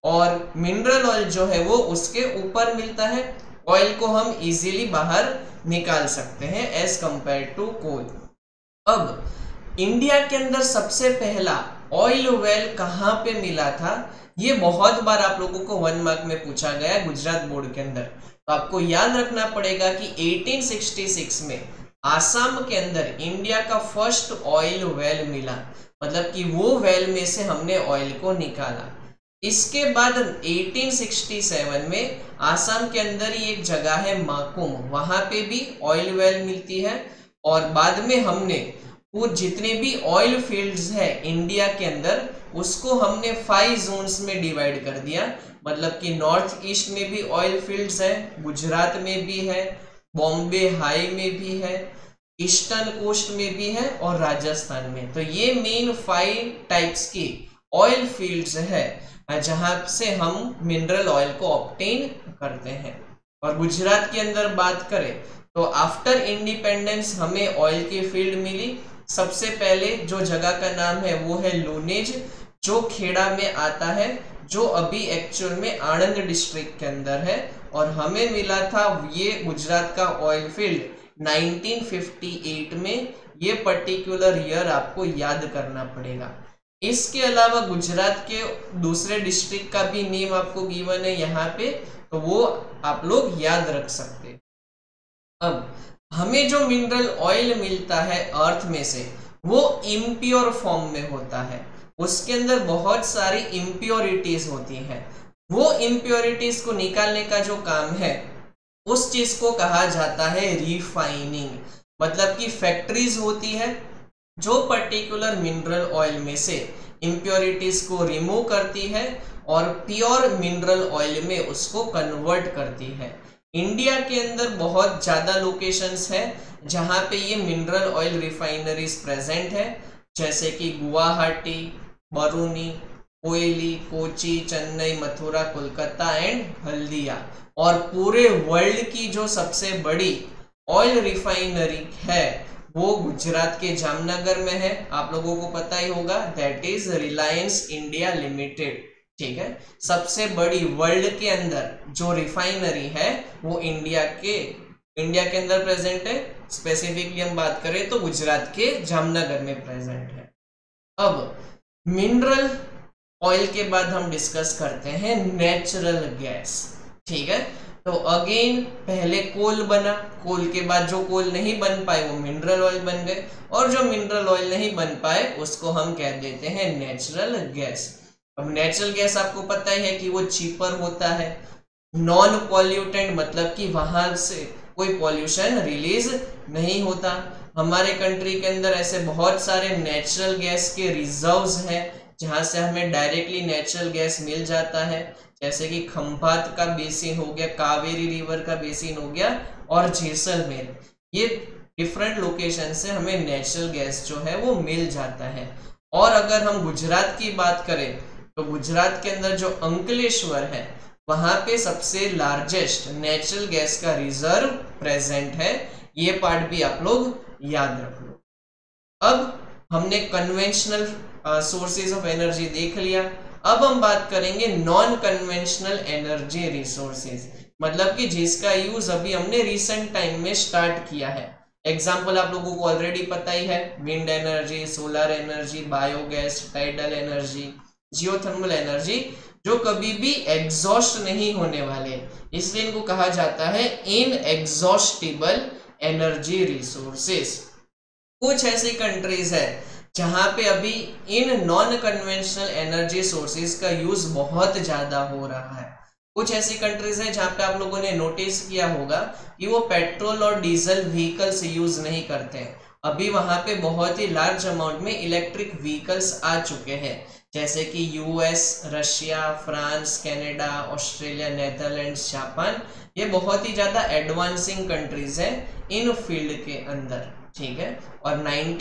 और मिनरल ऑयल जो है वो उसके ऊपर मिलता है। ऑयल को हम इजीली बाहर निकाल सकते हैं एज कंपेयर टू कोल। अब इंडिया के अंदर सबसे पहला ऑयल वेल कहाँ पे मिला था, ये बहुत बार आप लोगों को 1 मार्क में पूछा गया है गुजरात बोर्ड के अंदर। तो आपको याद रखना पड़ेगा कि 1866 में आसाम के अंदर इंडिया का फर्स्ट ऑयल वेल मिला, मतलब कि वो वेल में से हमने ऑयल को निकाला। इसके बाद 1867 में आसाम के अंदर ही एक जगह है माकुम, वहां पे भी ऑयल वेल मिलती है। और बाद में हमने वो जितने भी ऑयल फील्ड्स है इंडिया के अंदर उसको हमने 5 जोन्स में डिवाइड कर दिया, मतलब कि नॉर्थ ईस्ट में भी ऑयल फील्ड्स है, गुजरात में भी है, बॉम्बे हाई में भी है, ईस्टर्न कोस्ट में भी है और राजस्थान में। तो ये मेन 5 टाइप्स की ऑयल फील्ड्स है जहां से हम मिनरल ऑयल को ऑब्टेन करते हैं। और गुजरात के अंदर बात करें तो आफ्टर इंडिपेंडेंस हमें ऑयल की फील्ड मिली। सबसे पहले जो जगह का नाम है वो है लोनेज, जो खेड़ा में आता है, जो अभी एक्चुअल में आणंद डिस्ट्रिक्ट के अंदर है। और हमें मिला था ये गुजरात का ऑयल फील्ड 1958 में। ये पर्टिकुलर ईयर आपको याद करना पड़ेगा। इसके अलावा गुजरात के दूसरे डिस्ट्रिक्ट का भी नेम आपको गिवन है यहाँ पे, तो वो आप लोग याद रख सकते। अब हमें जो मिनरल ऑयल मिलता है अर्थ में से वो इम्प्योर फॉर्म में होता है, उसके अंदर बहुत सारी इम्प्योरिटीज होती हैं। वो इम्प्योरिटीज को निकालने का जो काम है उस चीज को कहा जाता है रिफाइनिंग, मतलब कि फैक्ट्रीज होती है जो पर्टिकुलर मिनरल ऑयल में से इम्प्योरिटीज को रिमूव करती है और प्योर मिनरल ऑयल में उसको कन्वर्ट करती है। इंडिया के अंदर बहुत ज़्यादा लोकेशंस है जहाँ पे ये मिनरल ऑयल रिफाइनरीज प्रेजेंट है, जैसे कि गुवाहाटी, बरूनी, कोयली, कोची, चेन्नई, मथुरा, कोलकाता एंड हल्दिया। और पूरे वर्ल्ड की जो सबसे बड़ी ऑयल रिफाइनरी है वो गुजरात के जामनगर में है, आप लोगों को पता ही होगा, that is Reliance India Limited. ठीक है, सबसे बड़ी वर्ल्ड के अंदर जो रिफाइनरी है वो इंडिया के अंदर प्रेजेंट है। स्पेसिफिकली हम बात करें तो गुजरात के जामनगर में प्रेजेंट है। अब मिनरल ऑयल के बाद हम डिस्कस करते हैं नेचुरल गैस। ठीक है, तो अगेन पहले कोल बना, कोल के बाद जो कोल नहीं बन पाए वो मिनरल ऑयल बन गए, और जो मिनरल ऑयल नहीं बन पाए उसको हम कह देते हैं नेचुरल गैस। अब नेचुरल गैस आपको पता ही है कि वो चीपर होता है, नॉन पॉल्यूटेंट, मतलब कि वहां से कोई पॉल्यूशन रिलीज नहीं होता। हमारे कंट्री के अंदर ऐसे बहुत सारे नेचुरल गैस के रिजर्व्स हैं जहां से हमें डायरेक्टली नेचुरल गैस मिल जाता है, जैसे कि खंभात का बेसिन हो गया, कावेरी रिवर का बेसिन हो गया और जैसलमेर। ये डिफरेंट लोकेशन से हमें नेचुरल गैस जो है वो मिल जाता है। और अगर हम गुजरात की बात करें तो गुजरात के अंदर जो अंकलेश्वर है वहां पे सबसे लार्जेस्ट नेचुरल गैस का रिजर्व प्रेजेंट है। ये पार्ट भी आप लोग याद रख लो। अब हमने कन्वेंशनल सोर्सेज ऑफ एनर्जी देख लिया। अब हम बात करेंगे नॉन कन्वेंशनल एनर्जी रिसोर्सेज, मतलब कि जिसका यूज अभी हमने रिसेंट टाइम में स्टार्ट किया है। एग्जाम्पल आप लोगों को ऑलरेडी पता ही है, wind energy, solar energy, biogas, tidal energy, geothermal energy, जो कभी भी एग्जॉस्ट नहीं होने वाले, इसलिए इनको कहा जाता है इनएग्जॉस्टिबल एनर्जी रिसोर्सेस। कुछ ऐसी कंट्रीज है जहां पे अभी इन नॉन कन्वेंशनल एनर्जी सोर्सेज का यूज बहुत ज्यादा हो रहा है। कुछ ऐसी कंट्रीज है जहां पे आप लोगों ने नोटिस किया होगा कि वो पेट्रोल और डीजल व्हीकल्स यूज नहीं करते हैं। अभी वहां पे बहुत ही लार्ज अमाउंट में इलेक्ट्रिक व्हीकल्स आ चुके हैं, जैसे कि US, Russia, France, Canada, Australia, Netherlands, Japan. ये बहुत ही ज्यादा एडवांसिंग कंट्रीज हैं इन फील्ड के अंदर। ठीक है, और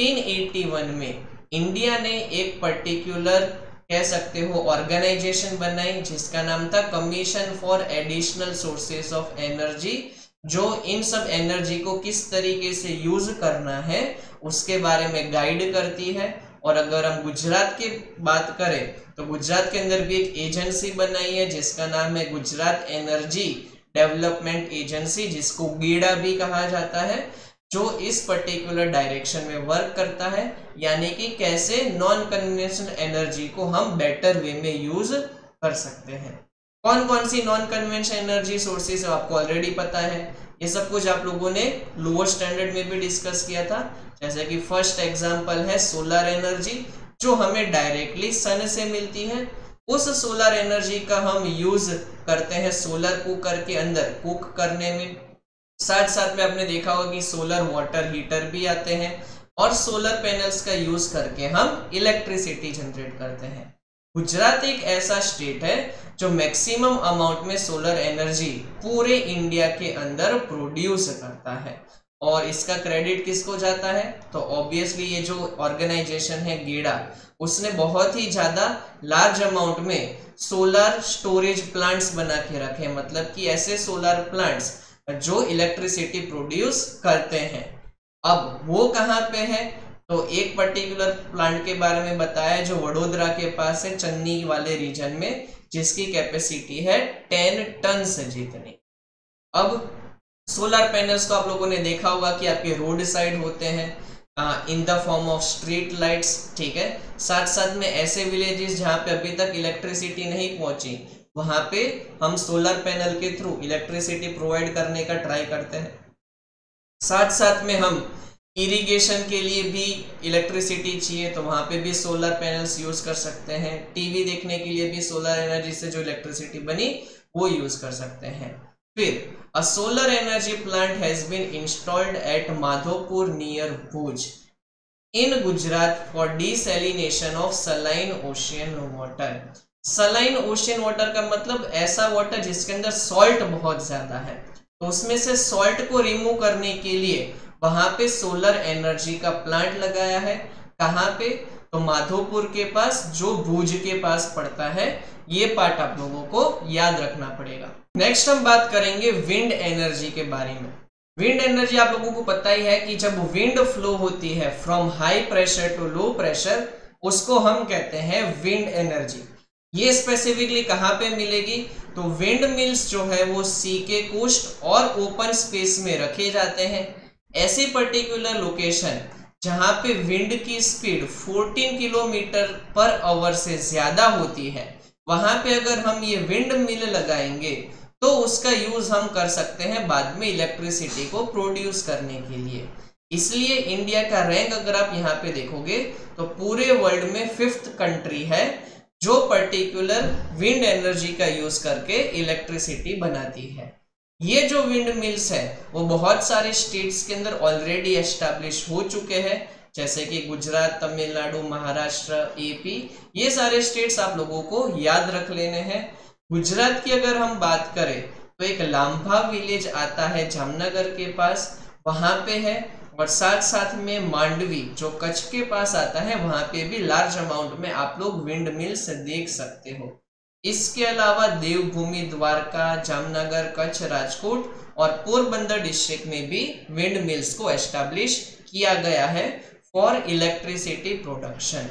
1981 में इंडिया ने एक पर्टिकुलर कह सकते हो ऑर्गेनाइजेशन बनाई जिसका नाम था commission for additional sources of energy, जो इन सब एनर्जी को किस तरीके से यूज करना है उसके बारे में गाइड करती है। और अगर हम गुजरात की बात करें तो गुजरात के अंदर भी एक एजेंसी बनाई है जिसका नाम है गुजरात एनर्जी डेवलपमेंट एजेंसी, जिसको गीडा भी कहा जाता है, जो इस पर्टिकुलर डायरेक्शन में वर्क करता है, यानी कि कैसे नॉन कन्वेंशनल एनर्जी को हम बेटर वे में यूज कर सकते हैं। कौन कौन सी नॉन कन्वेंशनल एनर्जी सोर्सेज आपको ऑलरेडी पता है, ये सब कुछ आप लोगों ने लोअर स्टैंडर्ड में भी डिस्कस किया था। जैसे कि फर्स्ट एग्जांपल है सोलर एनर्जी, जो हमें डायरेक्टली सन से मिलती है। उस सोलर एनर्जी का हम यूज करते हैं सोलर कुकर के अंदर कुक करने में। साथ साथ में आपने देखा होगा कि सोलर वाटर हीटर भी आते हैं, और सोलर पैनल्स का यूज करके हम इलेक्ट्रिसिटी जनरेट करते हैं। गुजरात एक ऐसा स्टेट है जो मैक्सिमम अमाउंट में सोलर एनर्जी पूरे इंडिया के अंदर प्रोड्यूस करता है, और इसका क्रेडिट किसको जाता है, तो ऑब्वियसली ये जो ऑर्गेनाइजेशन है गेडा, उसने बहुत ही ज्यादा लार्ज अमाउंट में सोलर स्टोरेज प्लांट्स बना के रखे, मतलब कि ऐसे सोलर प्लांट्स जो इलेक्ट्रिसिटी प्रोड्यूस करते हैं। अब वो कहाँ पे है, तो एक पर्टिकुलर प्लांट के बारे में बताया जो वडोदरा के पास है, चन्नी वाले रीजन में, जिसकी कैपेसिटी है 10 टन से जितनी। अब सोलर पैनल्स को आप लोगों ने देखा होगा कि आपके रोड साइड होते हैं in the form of street lights, ठीक है। साथ साथ में ऐसे विलेजेस जहाँ पे अभी तक इलेक्ट्रिसिटी नहीं पहुंची, वहां पे हम सोलर पैनल के थ्रू इलेक्ट्रिसिटी प्रोवाइड करने का ट्राई करते हैं। साथ साथ में हम इरिगेशन के लिए भी इलेक्ट्रिसिटी चाहिए, तो वहां पे भी सोलर पैनल्स यूज कर सकते हैं। टीवी देखने के लिए भी सोलर एनर्जी से जो इलेक्ट्रिसिटी बनी वो यूज कर सकते हैं। फिर a solar energy plant has been installed at Madhopur near Bhuj in Gujarat for desalination of saline ocean water। saline ocean water का मतलब ऐसा वाटर जिसके अंदर सॉल्ट बहुत ज्यादा है, तो उसमें से सॉल्ट को रिमूव करने के लिए वहां पे सोलर एनर्जी का प्लांट लगाया है। कहाँ पे, तो माधोपुर के पास, जो भुज के पास पड़ता है। ये पार्ट आप लोगों को याद रखना पड़ेगा। नेक्स्ट हम बात करेंगे विंड एनर्जी के बारे में। विंड एनर्जी आप लोगों को पता ही है कि जब विंड फ्लो होती है from high pressure to low pressure, उसको हम कहते हैं विंड एनर्जी। ये स्पेसिफिकली कहाँ पे मिलेगी, तो विंड मिल्स जो है वो सी के कोस्ट और ओपन स्पेस में रखे जाते हैं। ऐसी पर्टिकुलर लोकेशन जहां पे विंड की स्पीड 14 किलोमीटर पर आवर से ज्यादा होती है, वहां पे अगर हम ये विंड मिल लगाएंगे तो उसका यूज हम कर सकते हैं बाद में इलेक्ट्रिसिटी को प्रोड्यूस करने के लिए। इसलिए इंडिया का रैंक अगर आप यहाँ पे देखोगे तो पूरे वर्ल्ड में 5th कंट्री है जो पर्टिकुलर विंड एनर्जी का यूज करके इलेक्ट्रिसिटी बनाती है। ये जो विंड मिल्स है वो बहुत सारे स्टेट्स के अंदर ऑलरेडी एस्टैब्लिश हो चुके हैं, जैसे कि गुजरात, तमिलनाडु, महाराष्ट्र, एपी। ये सारे स्टेट्स आप लोगों को याद रख लेने हैं। गुजरात की अगर हम बात करें तो एक लांभा विलेज आता है जामनगर के पास, वहां पे है। और साथ साथ में मांडवी जो कच्छ के पास आता है, वहां पे भी लार्ज अमाउंट में आप लोग विंड मिल्स देख सकते हो। इसके अलावा देवभूमि, द्वारका, जामनगर, कच्छ, राजकोट और पोरबंदर डिस्ट्रिक्ट में भी विंड मिल्स को एस्टैब्लिश किया गया है फॉर इलेक्ट्रिसिटी प्रोडक्शन।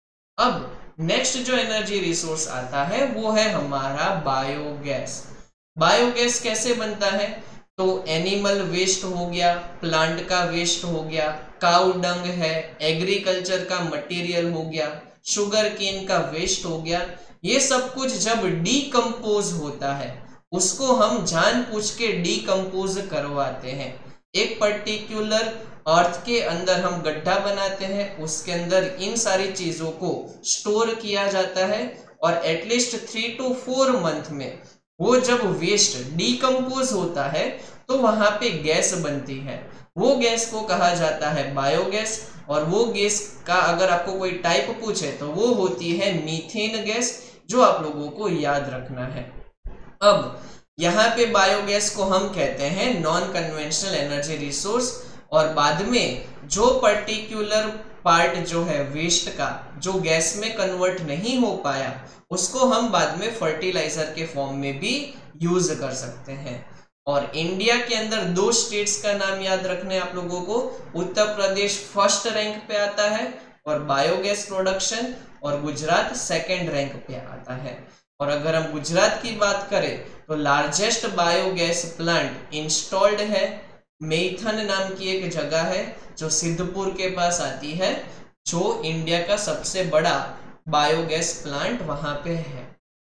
अब नेक्स्ट जो एनर्जी रिसोर्स आता है वो है हमारा बायोगैस। बायोगैस कैसे बनता है, तो एनिमल वेस्ट हो गया, प्लांट का वेस्ट हो गया, काउ डंग है, एग्रीकल्चर का मटेरियल हो गया, शुगर केन का वेस्ट हो गया। ये सब कुछ जब डीकम्पोज होता है उसको हम जानबूझ के डीकम्पोज करवाते हैं। एक पर्टिकुलर अर्थ के अंदर हम गड्ढा बनाते हैं, उसके अंदर इन सारी चीजों को स्टोर किया जाता है और एटलीस्ट 3 to 4 मंथ में वो जब वेस्ट डीकम्पोज होता है तो वहां पे गैस बनती है। वो गैस को कहा जाता है बायोगैस। और वो गैस का अगर आपको कोई टाइप पूछे तो वो होती है मीथेन गैस, जो आप लोगों को याद रखना है। अब यहाँ पे बायोगैस को हम कहते हैं नॉन कन्वेंशनल एनर्जी रिसोर्स। और बाद में जो पर्टिकुलर पार्ट जो है वेस्ट का, जो गैस में कन्वर्ट नहीं हो पाया, उसको हम बाद में फर्टिलाइजर के फॉर्म में भी यूज कर सकते हैं। और इंडिया के अंदर 2 स्टेट्स का नाम याद रखने आप लोगों को। उत्तर प्रदेश फर्स्ट रैंक पे आता है और बायोगैस प्रोडक्शन, और गुजरात सेकंड रैंक पे आता है। और अगर हम गुजरात की बात करें तो लार्जेस्ट बायोगैस प्लांट इंस्टॉल्ड है मेथन नाम की एक जगह है जो सिद्धपुर के पास आती है, जो इंडिया का सबसे बड़ा बायोगैस प्लांट वहां पे है।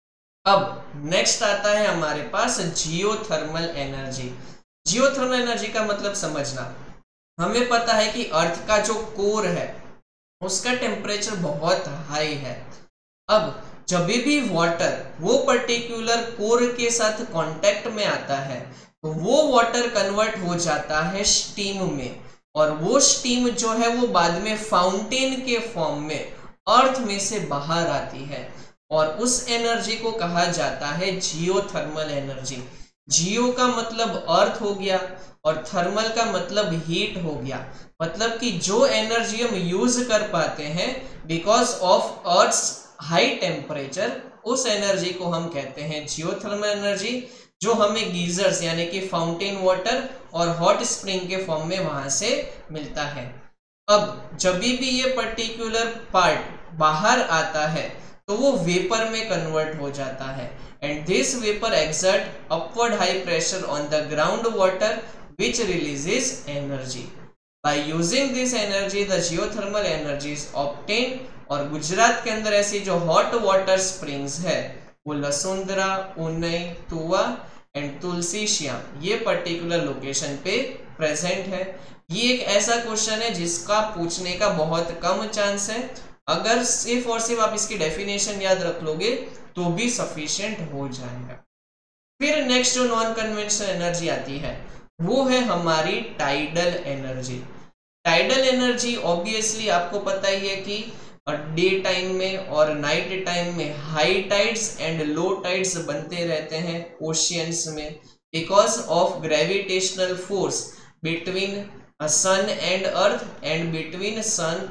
अब नेक्स्ट आता है हमारे पास जियोथर्मल एनर्जी। जियोथर्मल एनर्जी का मतलब समझना, हमें पता है कि अर्थ का जो कोर है उसका टेम्परेचर बहुत हाई है। अब जब भी वाटर वो पर्टिकुलर कोर के साथ कांटेक्ट में आता है तो वो वाटर कन्वर्ट हो जाता है स्टीम में, और वो स्टीम जो है वो बाद में फाउंटेन के फॉर्म में अर्थ में से बाहर आती है, और उस एनर्जी को कहा जाता है जियोथर्मल एनर्जी। जियो का मतलब अर्थ हो गया और थर्मल का मतलब हीट हो गया, मतलब कि जो एनर्जी हम यूज कर पाते हैं because of earth's high temperature, उस एनर्जी को हम कहते हैं जियोथर्मल एनर्जी, जो हमें गीजर्स यानी कि फाउंटेन वाटर और हॉट स्प्रिंग के फॉर्म में वहां से मिलता है। अब जब भी ये पर्टिकुलर पार्ट बाहर आता है तो वो वेपर में कन्वर्ट हो जाता है, and this vapour exert upward high pressure on the ground water which releases energy. By using this energy the geothermal energy is obtained। और गुजरात के अंदर ऐसी जो हॉट वाटर स्प्रिंग्स है वो लसुंदरा, उनई, तुआ एंड तुलसी श्याम ये पर्टिकुलर लोकेशन पे प्रेजेंट है। ये एक ऐसा क्वेश्चन है जिसका पूछने का बहुत कम चांस है, अगर सिर्फ और सिर्फ आप इसकी डेफिनेशन याद रख लोगे तो भी सफिशिएंट हो जाएगा। फिर नेक्स्ट जो नॉन कन्वेंशनल एनर्जी आती है वो है हमारी tidal energy. Tidal energy obviously आपको पता ही है कि डे टाइम में और नाइट टाइम में high tides and low tides बनते रहते हैं ओशियंस में, because of gravitational force between sun and earth and between sun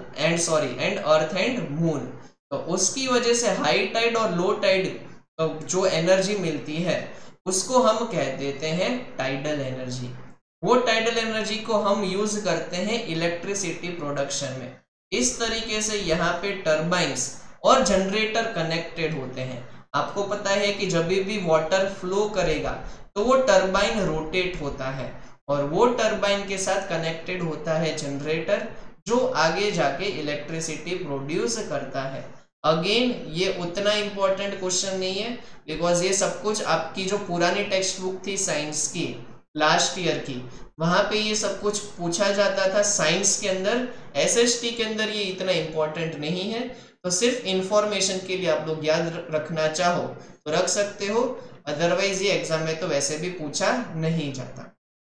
and earth and moon. तो उसकी वजह से हाई टाइड और लो टाइड जो एनर्जी मिलती है उसको हम कह देते हैं टाइडल एनर्जी। वो टाइडल एनर्जी को हम यूज करते हैं इलेक्ट्रिसिटी प्रोडक्शन में। इस तरीके से यहाँ पे टरबाइंस और जनरेटर कनेक्टेड होते हैं। आपको पता है कि जब भी वाटर फ्लो करेगा तो वो टरबाइन रोटेट होता है, और वो टरबाइन के साथ कनेक्टेड होता है जनरेटर, जो आगे जाके इलेक्ट्रिसिटी प्रोड्यूस करता है। अगेन ये उतना इंपॉर्टेंट क्वेश्चन नहीं है, बिकॉज ये सब कुछ आपकी जो पुरानी टेक्स्ट बुक थी साइंस की लास्ट ईयर की, वहां पे ये सब कुछ पूछा जाता था साइंस के अंदर। एसएसटी के अंदर ये इतना इंपॉर्टेंट नहीं है, तो सिर्फ इंफॉर्मेशन के लिए आप लोग याद रखना चाहो तो रख सकते हो, अदरवाइज ये एग्जाम में तो वैसे भी पूछा नहीं जाता।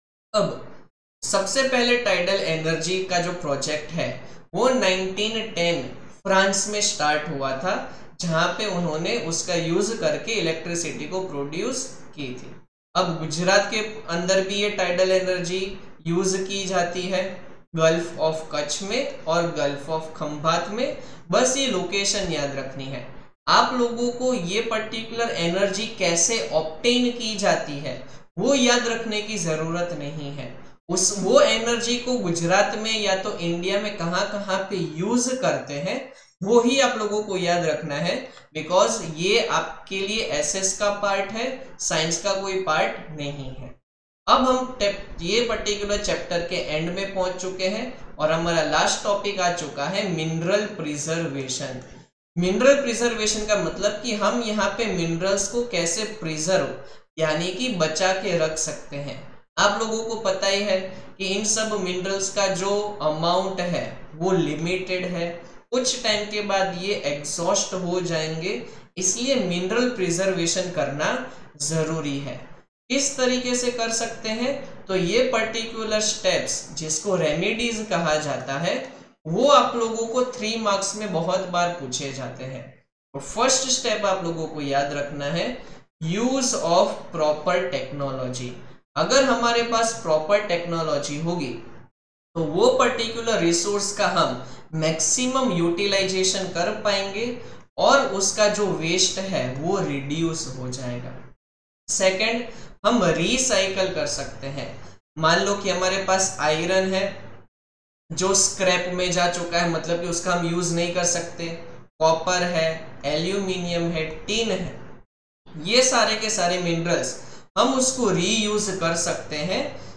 अब सबसे पहले टाइडल एनर्जी का जो प्रोजेक्ट है वो 1910 फ्रांस में स्टार्ट हुआ था, जहां पे उन्होंने उसका यूज करके इलेक्ट्रिसिटी को प्रोड्यूस की थी। अब गुजरात के अंदर भी ये टाइडल एनर्जी यूज की जाती है, गल्फ ऑफ कच्छ में और गल्फ ऑफ खंभात में। बस ये लोकेशन याद रखनी है। आप लोगों को ये पर्टिकुलर एनर्जी कैसे ऑब्टेन की जाती है वो याद रखने की जरूरत नहीं है। वो एनर्जी को गुजरात में या तो इंडिया में कहाँ पे यूज करते हैं वो ही आप लोगों को याद रखना है, बिकॉज ये आपके लिए एसएस का पार्ट है, साइंस का कोई पार्ट नहीं है। अब हम ये पर्टिकुलर चैप्टर के एंड में पहुंच चुके हैं और हमारा लास्ट टॉपिक आ चुका है मिनरल प्रिजर्वेशन। मिनरल प्रिजर्वेशन का मतलब कि हम यहाँ पे मिनरल्स को कैसे प्रिजर्व यानी कि बचा के रख सकते हैं। आप लोगों को पता ही है कि इन सब मिनरल्स का जो अमाउंट है वो लिमिटेड है, कुछ टाइम के बाद ये एग्जॉस्ट हो जाएंगे, इसलिए मिनरल प्रिजर्वेशन करना जरूरी है। किस तरीके से कर सकते हैं, तो ये पर्टिकुलर स्टेप्स जिसको रेमेडीज कहा जाता है वो आप लोगों को 3 मार्क्स में बहुत बार पूछे जाते हैं। तो फर्स्ट स्टेप आप लोगों को याद रखना है यूज ऑफ प्रॉपर टेक्नोलॉजी। अगर हमारे पास प्रॉपर टेक्नोलॉजी होगी तो वो पर्टिकुलर रिसोर्स का हम मैक्सिमम यूटिलाइजेशन कर पाएंगे और उसका जो वेस्ट है वो रिड्यूस हो जाएगा। सेकंड, हम रिसाइकल कर सकते हैं। मान लो कि हमारे पास आयरन है जो स्क्रैप में जा चुका है, मतलब कि उसका हम यूज नहीं कर सकते, कॉपर है, एल्यूमिनियम है, टिन है, ये सारे के सारे मिनरल्स हम उसको रीयूज कर सकते हैं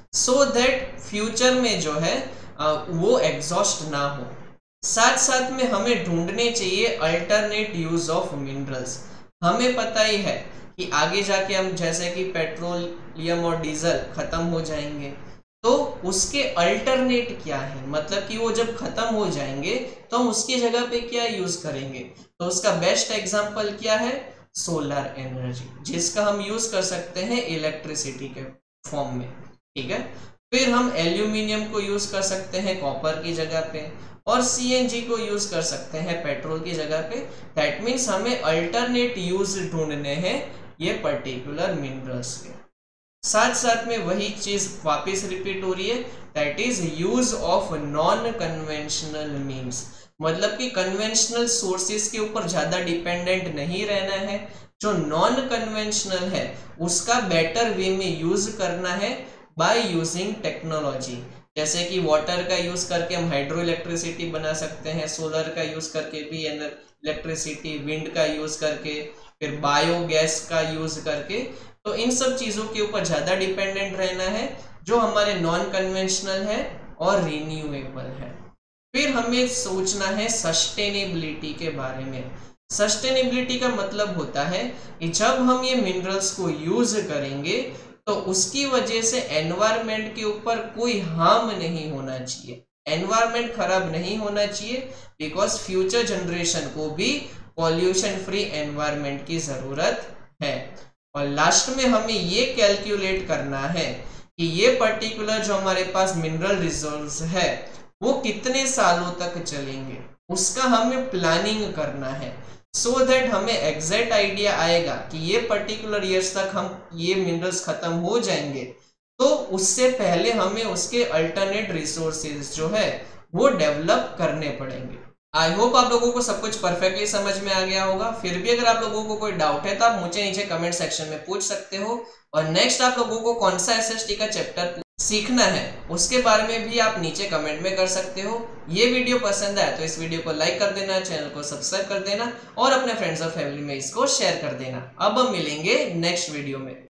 सो दैट फ्यूचर में जो है वो एग्जॉस्ट ना हो। साथ साथ में हमें ढूंढने चाहिए अल्टरनेट यूज ऑफ मिनरल्स। हमें पता ही है कि आगे जाके हम जैसे कि पेट्रोलियम और डीजल खत्म हो जाएंगे, तो उसके अल्टरनेट क्या है, मतलब कि वो जब खत्म हो जाएंगे तो हम उसकी जगह पे क्या यूज करेंगे। तो उसका बेस्ट एग्जांपल क्या है, सोलर एनर्जी, जिसका हम यूज कर सकते हैं इलेक्ट्रिसिटी के फॉर्म में। ठीक है, फिर हम एल्यूमिनियम को यूज कर सकते हैं कॉपर की जगह पे, और सीएनजी को यूज कर सकते हैं पेट्रोल की जगह पे। दैट मीन्स हमें अल्टरनेट यूज ढूंढने हैं ये पर्टिकुलर मिनरल्स के। साथ साथ में वही चीज वापस रिपीट हो रही है, that is use of non conventional means, मतलब कि कन्वेंशनल सोर्सेस के ऊपर ज्यादा डिपेंडेंट नहीं रहना है। जो नॉन कन्वेंशनल है उसका बेटर वे में यूज करना है बाय यूजिंग टेक्नोलॉजी। जैसे कि वाटर का यूज करके हम हाइड्रो इलेक्ट्रिसिटी बना सकते हैं, सोलर का यूज करके भी इलेक्ट्रिसिटी, विंड का यूज करके, फिर बायोगैस का यूज करके। तो इन सब चीजों के ऊपर ज्यादा डिपेंडेंट रहना है जो हमारे नॉन कन्वेंशनल है और रिन्यूएबल है। फिर हमें सोचना है सस्टेनेबिलिटी के बारे में। सस्टेनेबिलिटी का मतलब होता है कि जब हम ये मिनरल्स को यूज करेंगे तो उसकी वजह से एनवायरनमेंट के ऊपर कोई हार्म नहीं होना चाहिए, एनवायरनमेंट खराब नहीं होना चाहिए, बिकॉज फ्यूचर जनरेशन को भी पॉल्यूशन फ्री एनवायरनमेंट की जरूरत है। और लास्ट में हमें ये कैलकुलेट करना है कि ये पर्टिकुलर जो हमारे पास मिनरल रिजर्व्स है वो कितने सालों तक चलेंगे, उसका हमें प्लानिंग करना है, सो दैट हमें एग्जैक्ट आइडिया आएगा कि ये पर्टिकुलर ईयर्स तक हम ये मिनरल्स खत्म हो जाएंगे, तो उससे पहले हमें उसके अल्टरनेट रिसोर्सेज जो है वो डेवलप करने पड़ेंगे। आई होप आप लोगों को सब कुछ परफेक्टली समझ में आ गया होगा। फिर भी अगर आप लोगों को कोई डाउट है तो आप मुझे नीचे कमेंट सेक्शन में पूछ सकते हो। और नेक्स्ट आप लोगों को कौन सा एसएसटी का चैप्टर सीखना है उसके बारे में भी आप नीचे कमेंट में कर सकते हो। ये वीडियो पसंद आया तो इस वीडियो को लाइक कर देना, चैनल को सब्सक्राइब कर देना और अपने फ्रेंड्स और फैमिली में इसको शेयर कर देना। अब हम मिलेंगे नेक्स्ट वीडियो में।